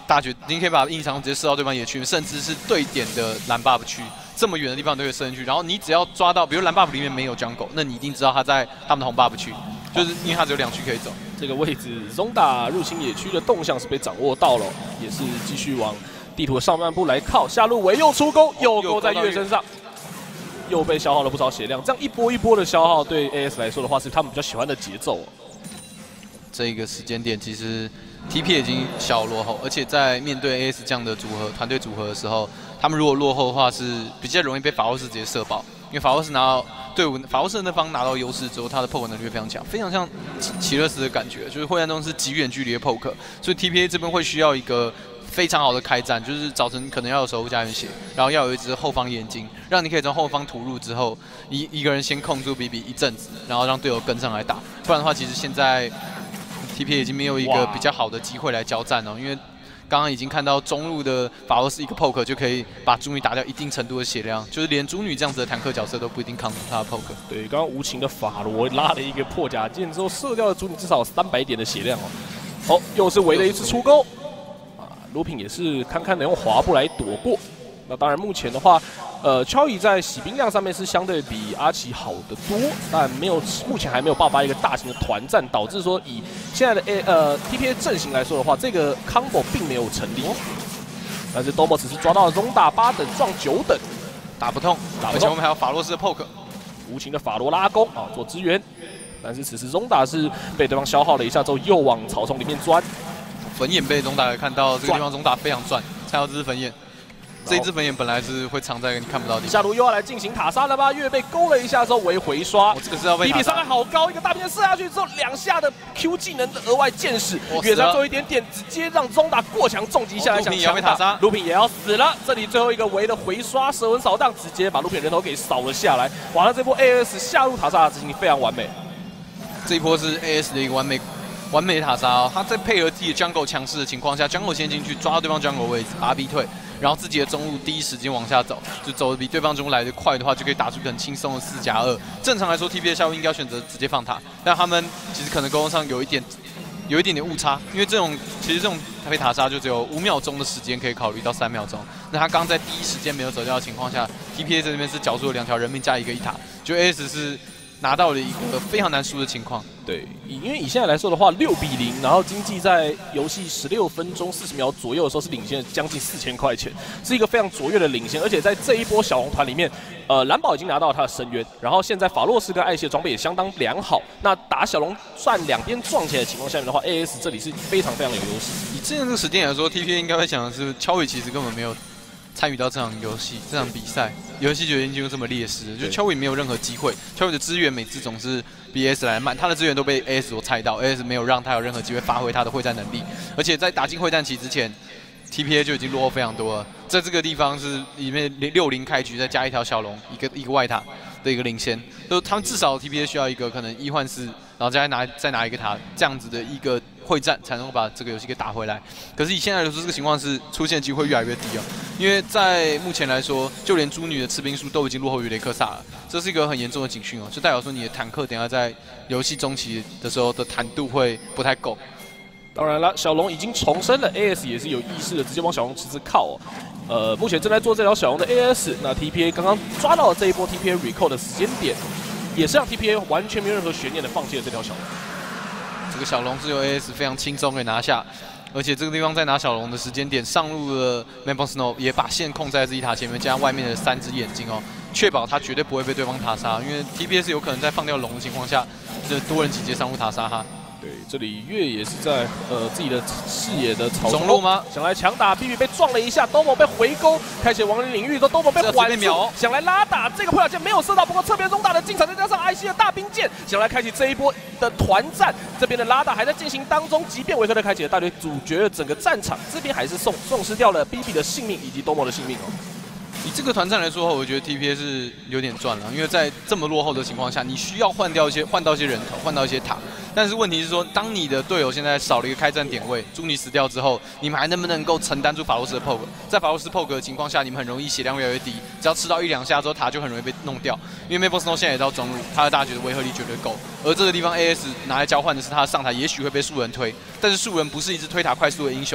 大绝，你可以把硬伤直接射到对方野区，甚至是对点的蓝 buff 区，这么远的地方都可以射进去。然后你只要抓到，比如蓝 buff 里面没有 jungle， 那你一定知道他在他们的红 buff 区，就是因为他只有2区可以走。 这个位置 Zonda 入侵野区的动向是被掌握到了，也是继续往地图的上半部来靠。下路维又出钩，又勾在月身上。又被消耗了不少血量，这样一波一波的消耗，对 AS 来说的话是他们比较喜欢的节奏。 这个时间点，其实 TP 已经小落后，而且在面对 AS 这样的组合团队组合的时候，他们如果落后的话，是比较容易被法沃斯直接射爆，因为法沃斯拿到队伍，法沃斯那方拿到优势之后，他的 poke 能力会非常强，非常像奇勒斯的感觉，就是会战中是极远距离的 poke， 所以 TPA 这边会需要一个非常好的开战，就是早晨可能要有守护家园血，然后要有一只后方眼睛，让你可以从后方突入之后，一个人先控住 BB 一阵子，然后让队友跟上来打，不然的话，其实现在 TPA 已经没有一个比较好的机会来交战哦，因为刚刚已经看到中路的法沃斯一个 poke 就可以把猪女打掉一定程度的血量，就是连猪女这样子的坦克角色都不一定扛住他的 poke。 对，刚刚无情的法罗拉了一个破甲剑之后，射掉了猪女至少300点的血量哦。哦，又是围了一次出钩。卢品也是堪堪的用滑步来躲过。那当然，目前的话，乔伊在洗兵量上面是相对比阿奇好得多，但目前还没有爆发一个大型的团战，导致说以现在的TPA 阵型来说的话，这个 combo 并没有成立。但是 Domo 只是抓到了Zonda8等撞9等， 打不痛，而且我们还有法洛斯的 poke， 无情的法罗拉弓啊做支援。但是此时Zonda是被对方消耗了一下之后，又往草丛里面钻。 粉眼被Zonda看到，这个地方Zonda非常赚，猜到这只粉眼。这一只粉眼本来是会藏在你看不到的地方。 下路又要来进行塔杀了吧？月被勾了一下之后为回刷， 这个是要被 BB 伤害好高，一个大片射下去之后，2下的 Q 技能的额外剑士，月上做一点点，直接让Zonda过墙重击下来，想强打。卢品也要死了，这里最后一个围的回刷蛇纹扫荡，直接把卢品人头给扫了下来。完了，这波 AS 下路塔杀的执行非常完美。 这一波是 AS 的一个完美塔杀哦，他在配合自己的 jungle 强势的情况下 ，jungle 先进去抓到对方 jungle 位置，把他逼退，然后自己的中路第一时间往下走，就走得比对方中路来得快的话，就可以打出很轻松的4+2。正常来说 ，TPA 下路应该要选择直接放塔，但他们其实可能沟通上有一点点误差，因为这种配塔杀就只有5秒钟的时间可以考虑到3秒钟。那他刚在第一时间没有走掉的情况下 ，TPA 在这边是缴出了2条人命加一个1塔，就 AS 是拿到了一个非常难输的情况。 对，因为以现在来说的话，6比0，然后经济在游戏16分钟40秒左右的时候是领先将近4000块钱，是一个非常卓越的领先。而且在这一波小红团里面，蓝宝已经拿到了他的深渊，然后现在法洛斯跟艾希的装备也相当良好。那打小龙算两边撞起来的情况下面的话 ，AS 这里是非常非常有优势。 以之前这个时间来说 ，TPA 应该会想的是，乔宇其实根本没有参与到这场游戏、这场比赛，游戏就已经进入这么劣势，就乔宇没有任何机会。乔宇的资源每次总是比 AS 来慢，他的资源都被 AS 所猜到 ，AS 没有让他有任何机会发挥他的会战能力。而且在打进会战期之前 ，TPA 就已经落后非常多了。在这个地方是里面60开局，再加一条小龙，一个外塔的一个领先，就他们至少 TPA 需要一个可能1换4，然后再拿一个塔这样子的一个会战，才能够把这个游戏给打回来。可是以现在来说，这个情况是出现机会越来越低哦，因为在目前来说，就连猪女的吃兵数都已经落后于雷克萨了，这是一个很严重的警讯哦，就代表说你的坦克等一下在游戏中期的时候的坦度会不太够。 当然了，小龙已经重生了 ，AS 也是有意识的直接往小龙池子靠哦。目前正在做这条小龙的 AS， 那 TPA 刚刚抓到了这一波 TPA recall 的时间点，也是让 TPA 完全没有任何悬念的放弃了这条小龙。 这个小龙是由 AS 非常轻松给拿下，而且这个地方在拿小龙的时间点，上路的 Maple Snow 也把线控在自己塔前面，加上外面的3只眼睛哦，确保他绝对不会被对方塔杀，因为 TPA 是有可能在放掉龙的情况下，这多人集结上路塔杀他。 对，这里月也是在自己的视野的草中路吗？ 想来强打 BB 被撞了一下 ，Domo 被回勾，开启亡灵领域之后 ，Domo 被缓住，想来拉打这个破甲剑没有射到，不过侧边中大的进场，再加上艾希的大兵剑，想来开启这一波的团战。这边的拉打还在进行当中，即便维克特开启了大队主角的整个战场，这边还是丧失掉了 BB 的性命以及 Domo 的性命哦。 以这个团战来说，我觉得 TPA 是有点赚了，因为在这么落后的情况下，你需要换到一些人头，换到一些塔。但是问题是说，当你的队友现在少了一个开战点位，朱尼死掉之后，你们还能不能够承担住法洛斯的 poke？ 在法洛斯 poke 的情况下，你们很容易血量越来越低，只要吃到1-2下之后，塔就很容易被弄掉。因为 Maple Snow 现在也到中路，他的大绝的维和力绝对够。而这个地方 AS 拿来交换的是他的上台，也许会被树人推，但是树人不是一只推塔快速的英雄，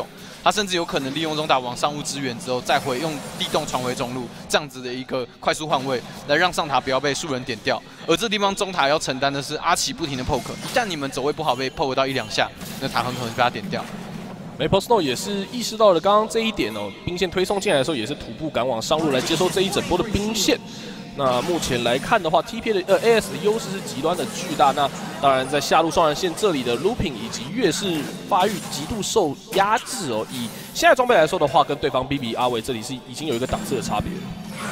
他甚至有可能利用中塔往上路支援之后，再用地洞传回中路，这样子的一个快速换位，来让上塔不要被树人点掉。而这地方中塔要承担的是阿奇不停的 poke， 一旦你们走位不好被 poke 到1-2下，那塔很可能被他点掉。 Maple Snow 也是意识到了刚刚这一点哦，兵线推送进来的时候也是徒步赶往上路来接收这一整波的兵线。那目前来看的话 ，TPA 的AS 的优势是极端的巨大。那当然在下路双人线这里的 Looping 以及月氏发育极度受压制哦。以现在装备来说的话，跟对方 BB 阿伟这里是已经有一个档次的差别了。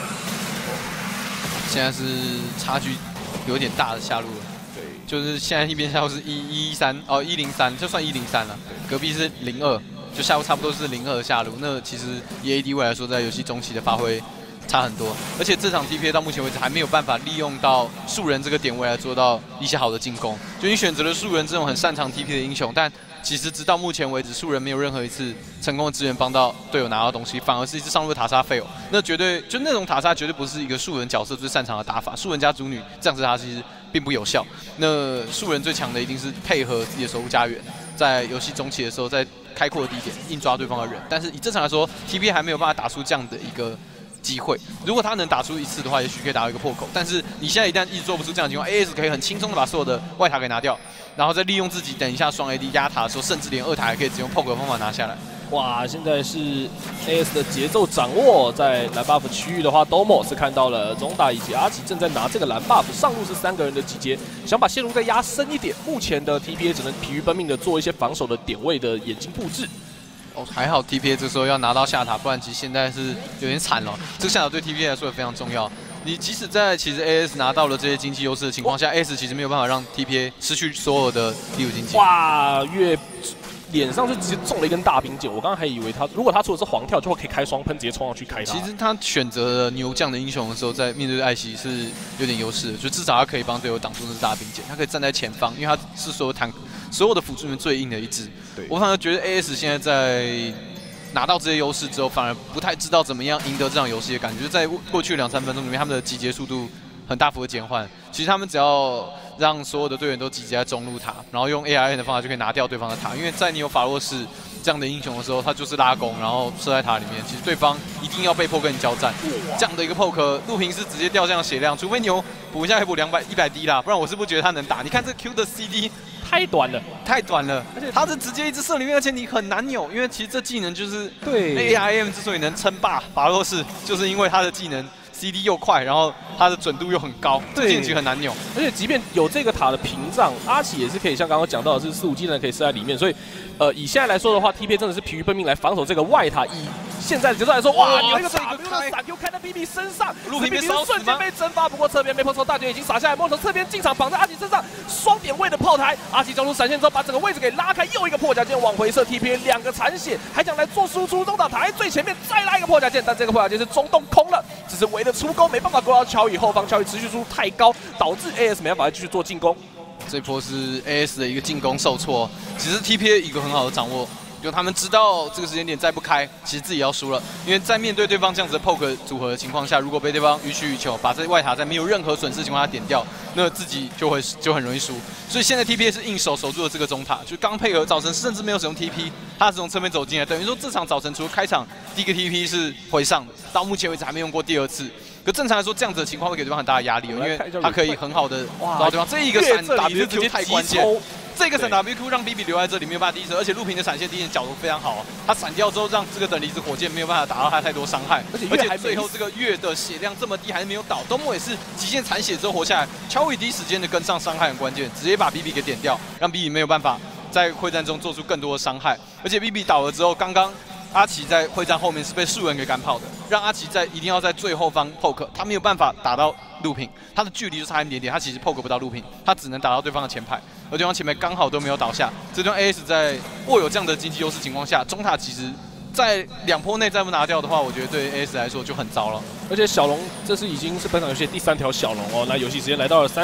现在是差距有点大的下路了。对，就是现在一边下路是113哦103，就算103了。隔壁是02，就下路差不多是02的下路。那其实以 AD 位来说，在游戏中期的发挥差很多，而且这场 TPA 到目前为止还没有办法利用到树人这个点位来做到一些好的进攻。就你选择了树人这种很擅长 TP 的英雄，但其实直到目前为止，树人没有任何一次成功的支援帮到队友拿到东西，反而是一次上路的塔杀 fail。那绝对就那种塔杀绝对不是一个树人角色最擅长的打法，树人加主女这样子他其实并不有效。那树人最强的一定是配合自己的守护家园，在游戏中期的时候，在开阔的地点硬抓对方的人。但是以正常来说 ，TPA 还没有办法打出这样的一个机会。如果他能打出一次的话，也许可以打到一个破口。但是你现在一旦一直做不出这样的情况 ，AS 可以很轻松的把所有的外塔给拿掉，然后再利用自己等一下双 AD 压塔的时候，甚至连2塔还可以只用 poke 的方法拿下来。 哇，现在是 AS 的节奏掌握，在蓝 buff 区域的话 ，Domo 是看到了中打以及阿奇正在拿这个蓝 buff， 上路是3个人的集结，想把线路再压深一点。目前的 TPA 只能疲于奔命的做一些防守的点位的眼睛布置。 哦，还好 TPA 这时候要拿到下塔，不然其实现在是有点惨了。这个下塔对 TPA 来说也非常重要。你即使在其实 AS 拿到了这些经济优势的情况下 ，AS 其实没有办法让 TPA 失去所有的第5经济。 哇，脸上就直接中了一根大冰箭，我刚刚还以为他如果他出的是黄跳，就会可以开双喷直接冲上去开他。 其实他选择了牛将的英雄的时候，在面对艾希是有点优势的，就至少他可以帮队友挡住那大冰箭，他可以站在前方，因为他是所有的辅助里面最硬的一支。我反而觉得 AS 现在在拿到这些优势之后，反而不太知道怎么样赢得这场游戏的感觉。在过去2-3分钟里面，他们的集结速度很大幅的减缓。其实他们只要让所有的队员都集结在中路塔，然后用 ARN 的方法就可以拿掉对方的塔。因为在你有法洛士这样的英雄的时候，他就是拉弓，然后射在塔里面。其实对方一定要被迫跟你交战。这样的一个 poke， 陆平是直接掉这样的血量，除非你有补一下，可以补100滴啦，不然我是不觉得他能打。你看这 Q 的 CD。 太短了， 太短了，而且他是直接一直射里面，而且你很难扭，因为其实这技能就是对 ARM 之所以能称霸法洛士，就是因为他的技能 CD 又快，然后他的准度又很高，这技能其实很难扭。 而且即便有这个塔的屏障，阿奇也是可以像刚刚讲到的是4-5技能可以射在里面，所以以现在来说的话 ，TPA 真的是疲于奔命来防守这个外塔。以现在的节奏来说，哇，有一个打 Q 的闪 Q 开在 BB 身上， 陆平被烧死吗？ 瞬间被蒸发，不过侧边被破手大绝已经撒下来，莫从侧边进场绑在阿奇身上，双点位的炮台，阿奇交出闪现之后，把整个位置给拉开，又一个破甲剑往回射 ，TPA 2个残血，还想来做输出，中岛台最前面再拉一个破甲剑，但这个破甲剑是中洞空了，只是围的出钩，没办法勾到乔宇后方，乔宇持续输出太高，导致 AS 没办法继续做进攻。 这波是 AS 的一个进攻受挫，其实 TPA 一个很好的掌握。就他们知道这个时间点再不开，其实自己要输了。因为在面对对方这样子的 poke 组合的情况下，如果被对方予取予求，把这外塔在没有任何损失的情况下点掉，那自己就很容易输。所以现在 TPA 是硬守住了这个中塔，就刚配合早晨甚至没有使用 TP， 他是从侧面走进来，等于说这场早晨除了开场第一个 TP 是回上的，到目前为止还没用过第2次。可正常来说，这样子的情况会给对方很大的压力，因为他可以很好的抓到对方。这一个闪 WQ 太关键。这个闪 WQ 让 BB 留在这里没有办法第一次，而且陆平的闪现第一角度非常好，他闪掉之后让这个等离子火箭没有办法打到他太多伤害，而且最后这个月的血量这么低还没有倒，东莫也是极限残血之后活下来，乔伟第一时间的跟上伤害很关键，直接把 BB 给点掉，让 BB 没有办法在会战中做出更多的伤害，而且 BB 倒了之后，刚刚阿奇在会战后面是被树人给赶跑的，让阿奇一定要在最后方 poke， 他没有办法打到陆平，他的距离就差一点点，他其实 poke 不到陆平，他只能打到对方的前排，而对方前排刚好都没有倒下。这段 AS 在握有这样的经济优势情况下，中塔其实在2波内再不拿掉的话，我觉得对 AS 来说就很糟了。 而且小龙这是已经是本场游戏第3条小龙哦，那游戏时间来到了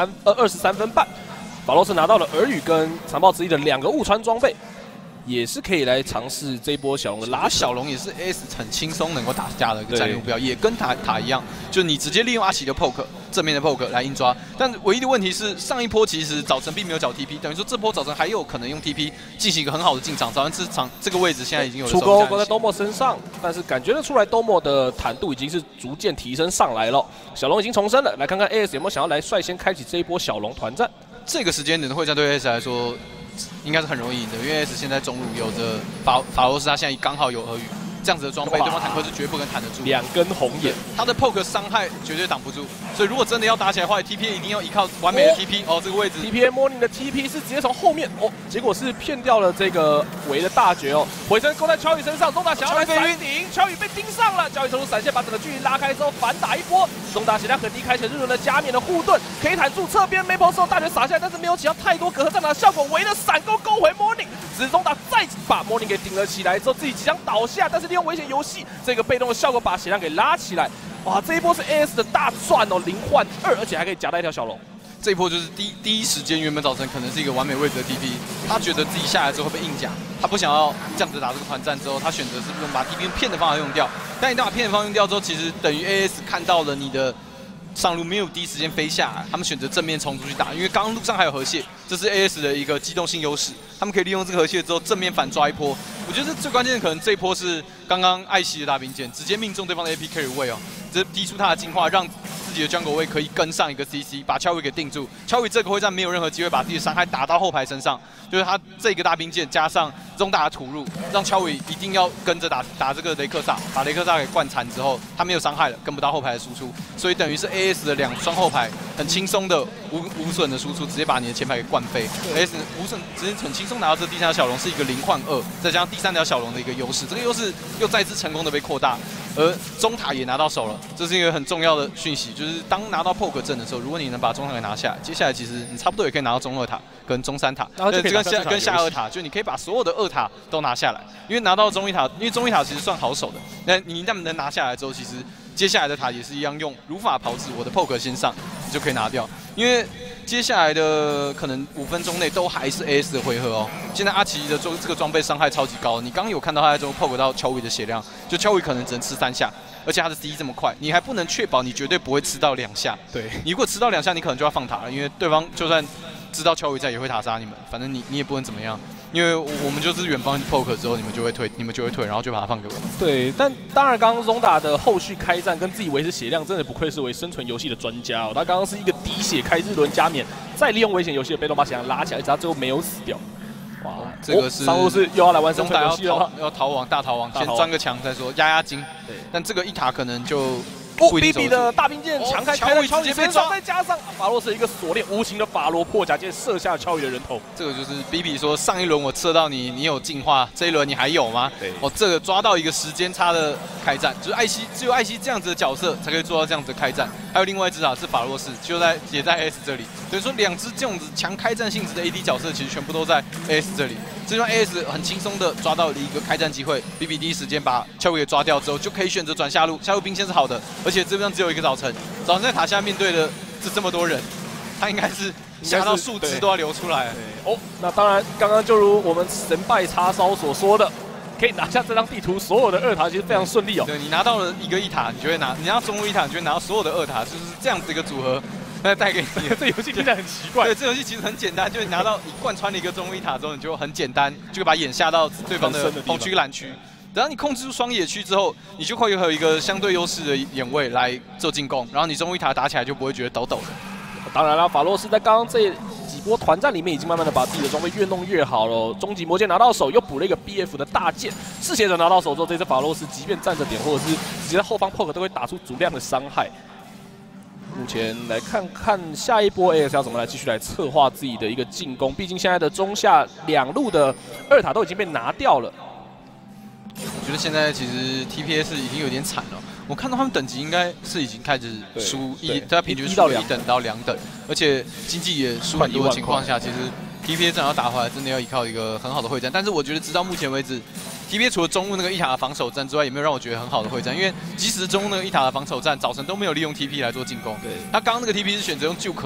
23分半，法洛斯拿到了耳语跟残暴之翼的2个误穿装备。也是可以来尝试这一波小龙的拉。 小龙也是 AS 很轻松能够打下的一个战略目标，也跟塔一样，就你直接利用阿奇的 poke， 正面的 poke 来硬抓。但唯一的问题是，上一波其实早晨并没有缴 TP， 等于说这波早晨还有可能用 TP 进行一个很好的进场。早晨这个位置现在已经有出钩勾在 Domo 身上，但是感觉得出来 Domo 的坦度已经是逐渐提升上来了。小龙已经重生了，来看看 AS 有没有想要来率先开启这一波小龙团战。 这个时间点的会战对 AS 来说，应该是很容易赢的，因为 AS 现在中路有着法罗斯，他现在刚好有俄语。这样子的装备，对方坦克是绝不可能坦得住。 2根红眼， 他的 poke 伤害绝对挡不住，所以如果真的要打起来的话 ，TPA 一定要依靠完美的 TP 哦，这个位置 TPA Morning 的 TP 是直接从后面哦，结果是骗掉了这个维的大绝哦，回身勾在乔宇身上，中达想要来闪顶，乔宇被盯上了，乔宇冲出闪现，把整个距离拉开之后反打一波，中达血量很低，开启日轮的加冕的护盾，可以坦住侧边 Maple 时候大绝撒下来，但是没有起到太多隔阂战场的效果，维的闪勾勾回 Morning， 只是中达再把 Morning 给顶了起来之后，自己即将倒下，但是利用危险游戏。这个被动的效果把血量给拉起来，哇！这一波是 AS 的大赚哦，0换2，而且还可以夹带一条小龙。 这一波就是第一时间，原本早晨可能是一个完美位置的 TP， 他觉得自己下来之后会被硬夹，他不想要这样子打这个团战之后，他选择是用把 TP 用骗的方法用掉。但一旦把骗的方法用掉之后，其实等于 AS 看到了你的上路没有第一时间飞下来，他们选择正面冲出去打，因为刚刚路上还有河蟹，这是 AS 的一个机动性优势，他们可以利用这个河蟹之后正面反抓一波。我觉得最关键的可能这一波是刚刚艾希的大兵剑直接命中对方的 AP carry 位哦，这逼出他的进化，让自己的 jungle 位可以跟上一个 CC， 把乔伟给定住。乔伟这个会战没有任何机会把自己的伤害打到后排身上，就是他这个大兵剑加上中大的吐入，让乔伟一定要跟着打这个雷克萨，把雷克萨给灌残之后，他没有伤害了，跟不到后排的输出，所以等于是 AS 的双后排很轻松的无损的输出，直接把你的前排给灌飞。AS 无损直接很轻松拿到这第3条小龙，是一个0换2，再加上第3条小龙的一个优势，这个优势又再次成功的被扩大，而中塔也拿到手了，这是一个很重要的讯息，就是当拿到 poke 阵的时候，如果你能把中塔给拿下来，接下来其实你差不多也可以拿到中2塔跟中3塔，跟下2塔，就你可以把所有的2塔都拿下来，因为拿到中1塔，因为中1塔其实算好手的，那你一旦能拿下来之后，其实接下来的塔也是一样用如法炮制，我的 poke 先上，你就可以拿掉，因为接下来的可能5分钟内都还是 AS 的回合哦。现在阿奇的这个装备伤害超级高，你刚刚有看到他在中 poke 到乔伟的血量，就乔伟可能只能吃3下，而且他的 C 这么快，你还不能确保你绝对不会吃到2下。 对， 你如果吃到2下，你可能就要放塔了，因为对方就算知道乔伟在也会塔杀你们，反正你也不能怎么样。因为我们就是远方 poke 之后，你们就会退，然后就把它放给我。 对，但当然，刚刚 Zonda 的后续开战跟自己维持血量，真的不愧是为生存游戏的专家哦。他刚刚是一个滴血开日轮加冕，再利用危险游戏的被动把血量拉起来，只要最后没有死掉。哇， 这个是上路是又要来玩生存游戏了， 要逃亡，大逃亡，先钻个墙再说，压惊。对，但这个一塔可能就。 BB 的大兵剑强开了乔宇身上，再加上法洛斯一个锁链，无情的法罗破甲剑射下乔宇的人头。 这个就是 BB 说上一轮我射到你，你有进化，这一轮你还有吗？对，哦，这个抓到一个时间差的开战，就是艾希只有艾希这样子的角色才可以做到这样子的开战。还有另外一只塔是法洛斯，也在 S 这里，等于说2只这样子强开战性质的 AD 角色，其实全部都在 S 这里。这让 AS 很轻松的抓到了一个开战机会 ，BB 第一时间把乔伟给抓掉之后，就可以选择转下路，下路兵线是好的，而且这边只有一个早晨在塔下面对的是这么多人，他应该是吓到树枝都要流出来。 哦，那当然，刚刚就如我们神拜叉烧所说的，可以拿下这张地图所有的2塔，其实非常顺利哦。 对，你拿到了一个1塔，你就会你拿中路1塔，你就会拿到所有的2塔，就是这样子一个组合。那带给你， 这游戏听起来很奇怪。 对，这游戏其实很简单，就是你拿到你贯穿了一个中路1塔之后，你就很简单就把眼下到对方的红区蓝区。等到你控制住双野区之后，你就会有一个相对优势的眼位来做进攻，然后你中路1塔打起来就不会觉得抖抖的。 当然了，法洛斯在刚刚这几波团战里面已经慢慢的把自己的装备越弄越好了。终极魔剑拿到手，又补了一个 BF 的大剑。嗜血者拿到手之后，这次法洛斯即便站着点或者是直接在后方 poke 都会打出足量的伤害。目前来看看下一波 AS 要怎么来继续来策划自己的一个进攻，毕竟现在的中下2路的2塔都已经被拿掉了。 我觉得现在其实 TPS 已经有点惨了。我看到他们等级应该是已经开始输他平均输1等到2等，而且经济也输很多的情况下，其实 TPS 真的要打回来，真的要依靠一个很好的会战。但是我觉得直到目前为止 ，TPS 除了中路那个1塔的防守战之外，也没有让我觉得很好的会战。因为即使中路那个1塔的防守战，早晨都没有利用 TP 来做进攻。对，他刚刚那个 TP 是选择用 Juke 的，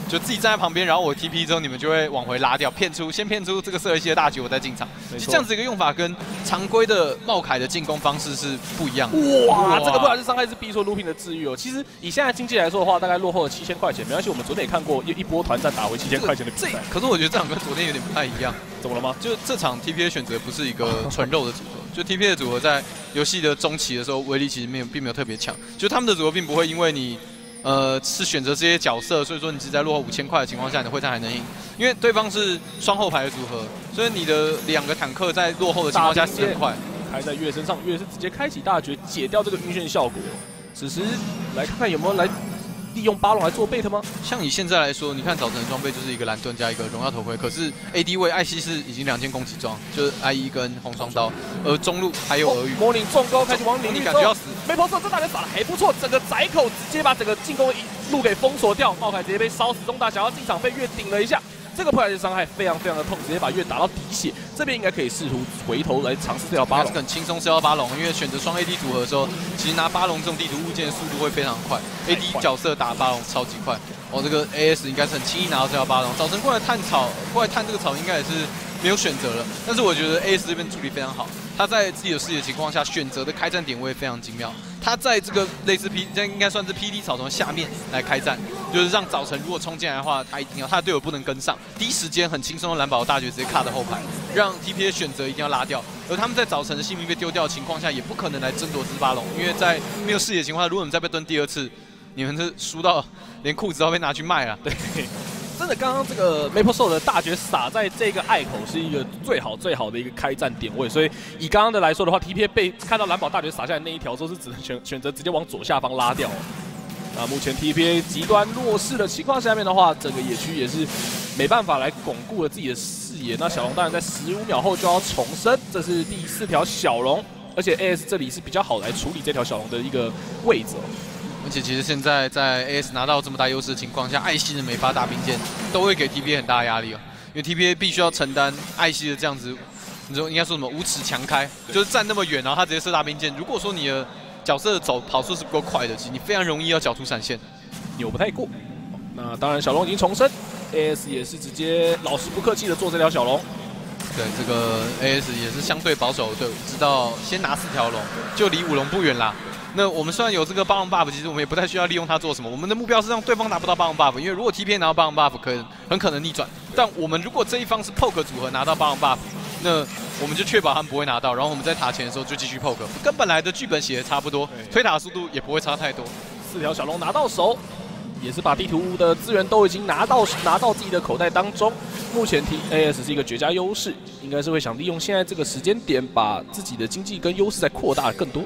就自己站在旁边，然后我 TP 之后，你们就会往回拉掉，先骗出这个射一些大局，我再进场。其实这样子一个用法跟常规的茂凯的进攻方式是不一样的。 哇，这个不然是伤害是逼出Lupin的治愈哦。其实以现在经济来说的话，大概落后了7000块钱，没关系，我们昨天也看过一波团战打回7000块钱的比赛。 可是我觉得这场跟昨天有点不太一样。 怎么了吗？ 就这场 TPA 选择不是一个纯肉的组合，就 TPA 的组合在游戏的中期的时候威力其实并没有特别强，就他们的组合并不会因为你是选择这些角色，所以说你是在落后5000块的情况下，你的会战还能赢，因为对方是双后排的组合，所以你的2个坦克在落后的情况下死很快。 开在月身上，月是直接开启大绝，解掉这个晕眩效果。此时来看看有没有来利用巴龙来做 bait 吗？ 像以现在来说，你看早晨的装备就是一个蓝盾加一个荣耀头盔，可是 AD 位艾希是已经2000攻击装，就是 IE 跟红双刀，而中路还有俄语。 魔灵重钩开始往领域感觉要死。 Maple 这大人打得还不错，整个窄口直接把整个进攻一路给封锁掉，茂凯直接被烧死。中大想要进场被月顶了一下。这个破坏的伤害非常的痛，直接把月打到底血。这边应该可以试图回头来尝试这条巴龙， 很轻松是要巴龙，因为选择双 AD 组合的时候，其实拿巴龙这种地图物件的速度会非常快。AD 角色打巴龙超级快，这个 AS 应该是很轻易拿到这条巴龙。早晨过来探这个草应该也是没有选择了，但是我觉得 AS 这边处理非常好，他在自己的视野情况下选择的开战点位非常精妙。他在这个类似这应该算是 PD 草丛下面来开战，就是让早晨如果冲进来的话，他的队友不能跟上，第一时间很轻松的蓝宝大绝直接卡在后排，让 TPA 选择一定要拉掉。而他们在早晨的性命被丢掉的情况下，也不可能来争夺这巴龙，因为在没有视野的情况下，如果你们再被蹲第2次，你们是输到连裤子都被拿去卖了。 对。真的，刚刚这个 Maple Soul 的大绝撒在这个隘口是一个最好的一个开战点位，所以以刚刚的来说的话 ，TPA 被看到蓝宝大绝撒下来那一条之后，是只能选择直接往左下方拉掉。那目前 TPA 极端弱势的情况下面的话，整个野区也是没办法来巩固了自己的视野。那小龙当然在15秒后就要重生，这是第4条小龙，而且 AS 这里是比较好来处理这条小龙的一个位置。 而且其实现在在 AS 拿到这么大优势的情况下，艾希的每发大兵剑都会给 TPA 很大的压力哦，因为 TPA 必须要承担艾希的这样子，你说应该说什么无耻强开，就是站那么远，然后他直接射大兵剑。如果说你的角色的跑速是不够快的，其实你非常容易要缴出闪现， 扭不太过。那当然，小龙已经重生 ，AS 也是直接老实不客气的做这条小龙。 对，这个 AS 也是相对保守的队伍，知道先拿4条龙，就离5龙不远啦。那我们虽然有这个巴龙 buff， 其实我们也不太需要利用它做什么。我们的目标是让对方拿不到巴龙 buff， 因为如果 TPA 拿到巴龙 buff， 很可能逆转。但我们如果这一方是 poke 组合拿到巴龙 buff， 那我们就确保他们不会拿到，然后我们在塔前的时候就继续 poke， 跟本来的剧本写的差不多，推塔的速度也不会差太多。 4条小龙拿到手，也是把地图的资源都已经拿到自己的口袋当中。目前 AS 是一个绝佳优势，应该是会想利用现在这个时间点，把自己的经济跟优势再扩大更多。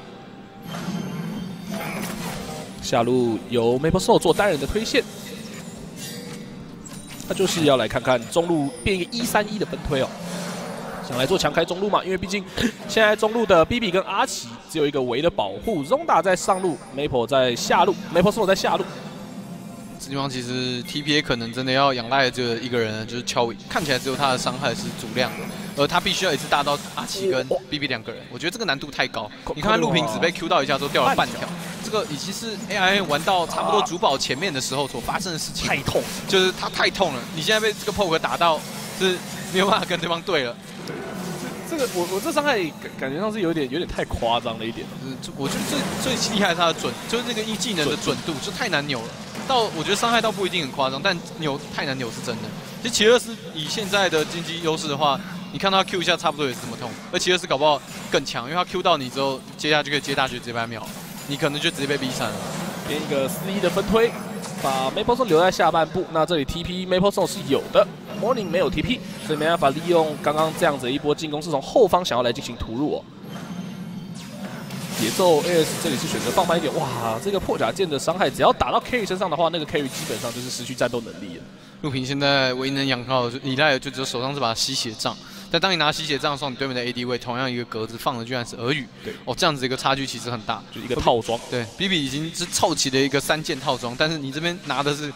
下路由 Maple Soul 做单人的推线，他就是要来看看中路变一个1-3-1的分推哦，想来做强开中路嘛，因为毕竟现在中路的 BB 跟阿奇只有一个围的保护 ，Zonda 在上路 ，Maple 在下路 ，Maple Soul 在下路。 这地方其实 TPA 可能真的要仰赖这一个人，就是敲尾，看起来只有他的伤害是足量的，而他必须要一次大到阿奇跟 BB 2个人，我觉得这个难度太高。你看陆平只被 Q 到一下之后掉了半条，这个已经是 AIM 玩到差不多主堡前面的时候所发生的事情。 太痛， 就是他太痛了，你现在被这个 poke 打到是没有办法跟对方对了。 这个我这伤害感觉上是有点太夸张了一点。 我觉得最厉害是他的准，就是这个一技能的准度就太难扭了。我觉得伤害倒不一定很夸张，但太难扭是真的。其实奇勒斯以现在的经济优势的话，你看他 Q 一下差不多也是这么痛，而奇勒斯搞不好更强，因为他 Q 到你之后，接下去可以接大学直接被秒，你可能就直接被 B 3了。 编一个4-1的分推，把 Maple Soul 留在下半部。那这里 TP Maple Soul 是有的 ，Morning 没有 TP， 所以没办法利用刚刚这样子的一波进攻，是从后方想要来进行突入哦。节奏 AS 这里是选择放慢一点，哇，这个破甲剑的伤害，只要打到 Carry 身上的话，那个 Carry 基本上就是失去战斗能力了。 陆平现在唯一能依赖的就只有手上这把吸血杖， 但当你拿吸血杖的时候，你对面的 AD 位同样一个格子放的居然是俄语， 对， 这样子一个差距其实很大， 就一个套装。 对 ，BB 已经是凑齐了一个3件套装，但是你这边拿的是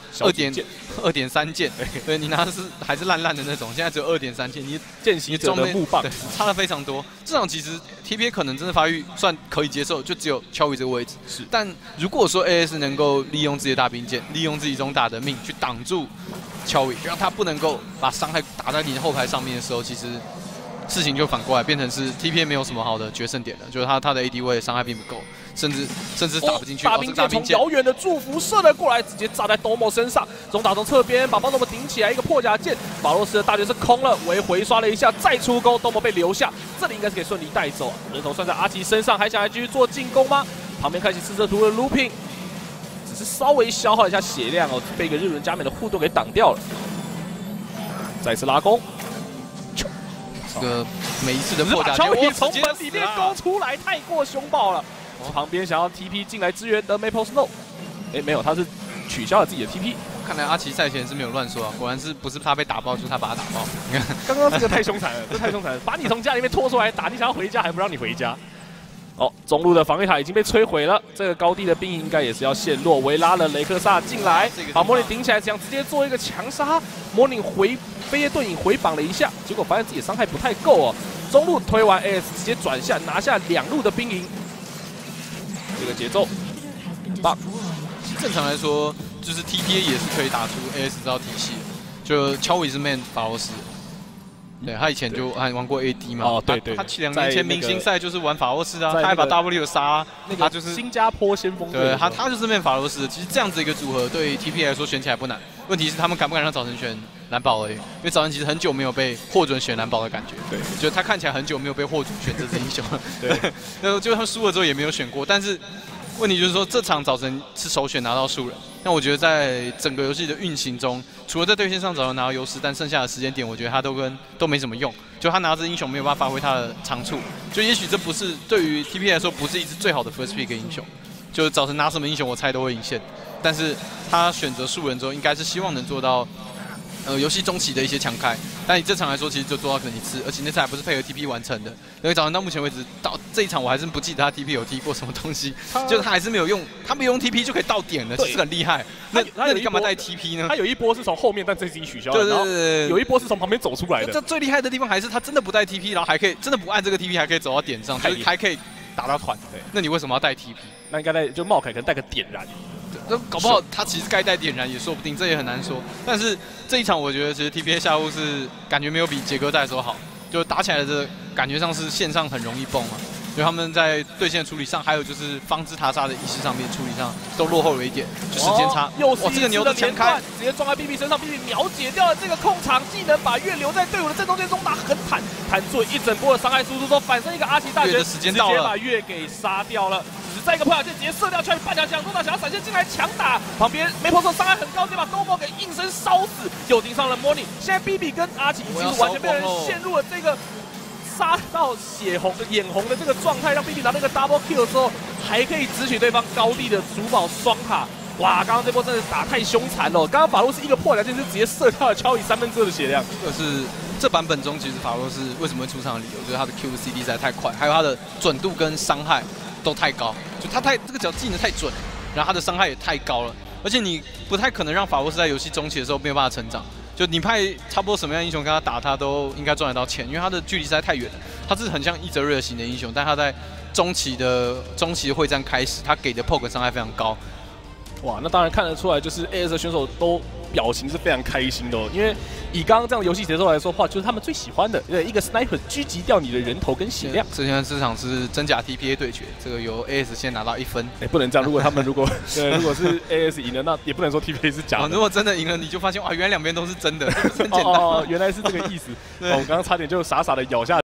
2.3件，对你拿的是还是烂烂的那种，现在只有2.3件，你剑行者的木棒对差了非常多。这场其实 TPA 可能真的发育算可以接受，就只有Chelly这个位置。 是， 但如果说 AS 能够利用自己的大兵剑，利用自己中打的命去挡住Chelly，让他不能够把伤害打在你的后排上面的时候，其实事情就反过来变成是 TPA 没有什么好的决胜点了，就是他的 AD 位伤害并不够，甚至打不进去。 大兵剑从遥远的祝福射了过来，直接炸在 Domo 身上。中打从侧边把Domo顶起来，一个破甲剑，法洛斯的大绝是空了，回刷了一下，再出钩，Domo被留下，这里应该是可以顺利带走。人头算在阿奇身上，还想来继续做进攻吗？旁边开启四色图的 looping。是稍微消耗一下血量哦，被一个日轮加冕的护盾给挡掉了。再次拉弓， 这个每一次的破甲剑，从门里面勾出来，太过凶暴了。旁边想要 TP 进来支援的 Maple Snow， 没有，他是取消了自己的 TP。 看来阿奇赛前是没有乱说啊，果然是不是他被打爆，就是他把他打爆。 你看，刚刚这个太凶残了，这太凶残了，把你从家里面拖出来打，你想要回家还不让你回家。中路的防御塔已经被摧毁了，这个高地的兵营应该也是要陷落。维拉了雷克萨进来，把魔女顶起来，想直接做一个强杀。魔女飞叶盾影回绑了一下，结果发现自己的伤害不太够哦。中路推完 AS 直接转下，拿下2路的兵营。这个节奏棒。 正常来说，就是 TPA 也是可以打出 AS 这套体系，就Chelly是 Man 法罗斯。对他以前就还玩过 AD 嘛， 对， 他2年前明星赛就是玩法洛斯啊，他还把 W 杀，他就是新加坡先锋队， 对他就是面法洛斯。其实这样子一个组合对 TPA 来说选起来不难，问题是他们敢不敢让早晨选蓝宝而已，因为早晨其实很久没有被获准选蓝宝的感觉，对，就他看起来很久没有被获准选这支英雄了，对，就他输了之后也没有选过，但是问题就是说这场早晨是首选拿到树人。那我觉得在整个游戏的运行中，除了在对线上早晨拿到优势，但剩下的时间点，我觉得他都没什么用。就他拿着英雄没有办法发挥他的长处，就也许这不是对于 TP 来说不是一支最好的 first pick 英雄。就是早晨拿什么英雄我猜都会赢线，但是他选择树人之后，应该是希望能做到游戏中期的一些强开。但以这场来说，其实就做到可能1次，而且那次还不是配合 TP 完成的。因为早晨到目前为止到这一场，我还是不记得他 TP 有踢过什么东西，就是他还是没有用，他没有用 TP 就可以到点了，其实很厉害。那你干嘛带 TP 呢？ 他有一波是从后面，但这次取消了。 对， 有一波是从旁边走出来的。 这最厉害的地方还是他真的不带 TP， 然后还可以真的不按这个 TP 还可以走到点上，就是还可以打到团。对，那你为什么要带 TP？ 那应该就茂凯可能带个点燃。 那搞不好他其实该带点燃也说不定，这也很难说。但是这一场我觉得其实 TPA 下路是感觉没有比杰哥带的时候好，就打起来的感觉上是线上很容易崩嘛。所以他们在对线处理上，还有就是方之塔杀的意识上面处理上都落后了一点，就时间差。 又是这个牛的强开， 直接撞在 BB 身上 ，BB 秒解掉了这个控场，技能把月留在队伍的正中间中打很坦出了一整波的伤害输出之后，反身一个阿奇大绝， 时间到了， 直接把月给杀掉了。只是在一个破甲剑直接射掉，去半强中打想要闪现进来强打，旁边梅婆说伤害很高，直接把 Domo 给硬生烧死，又盯上了 Morning。现在 BB 跟阿奇已经是完全被人陷入了这个。杀到眼红的这个状态，让 BB 拿那个 double kill 的时候，还可以直取对方高地的主堡双塔。哇，刚刚这波真的打太凶残了！刚刚法洛斯一个破甲剑就直接射掉了Chelly2/3的血量。 这个是这版本中其实法洛斯为什么会出场的理由，就是他的 QCD 实在太快，还有他的准度跟伤害都太高，就他这个技能太准，然后他的伤害也太高了，而且你不太可能让法洛斯在游戏中期的时候没有办法成长。就你派差不多什么样的英雄跟他打，他都应该赚得到钱，因为他的距离实在太远了。他是很像伊泽瑞尔型的英雄，但他在中期的会战开始，他给的 poke 伤害非常高。 哇，那当然看得出来，就是 AS 的选手都表情是非常开心的哦，因为以刚刚这样的游戏节奏来说的话，就是他们最喜欢的，一个 sniper 狙击掉你的人头跟血量。 现在这场是真假 TPA 对决，这个由 AS 先拿到1分。 不能这样，如果是 AS 赢了，那也不能说 TPA 是假的。 如果真的赢了，你就发现哇，原来两边都是真的， 原来是这个意思。我刚刚差点就傻傻的咬下。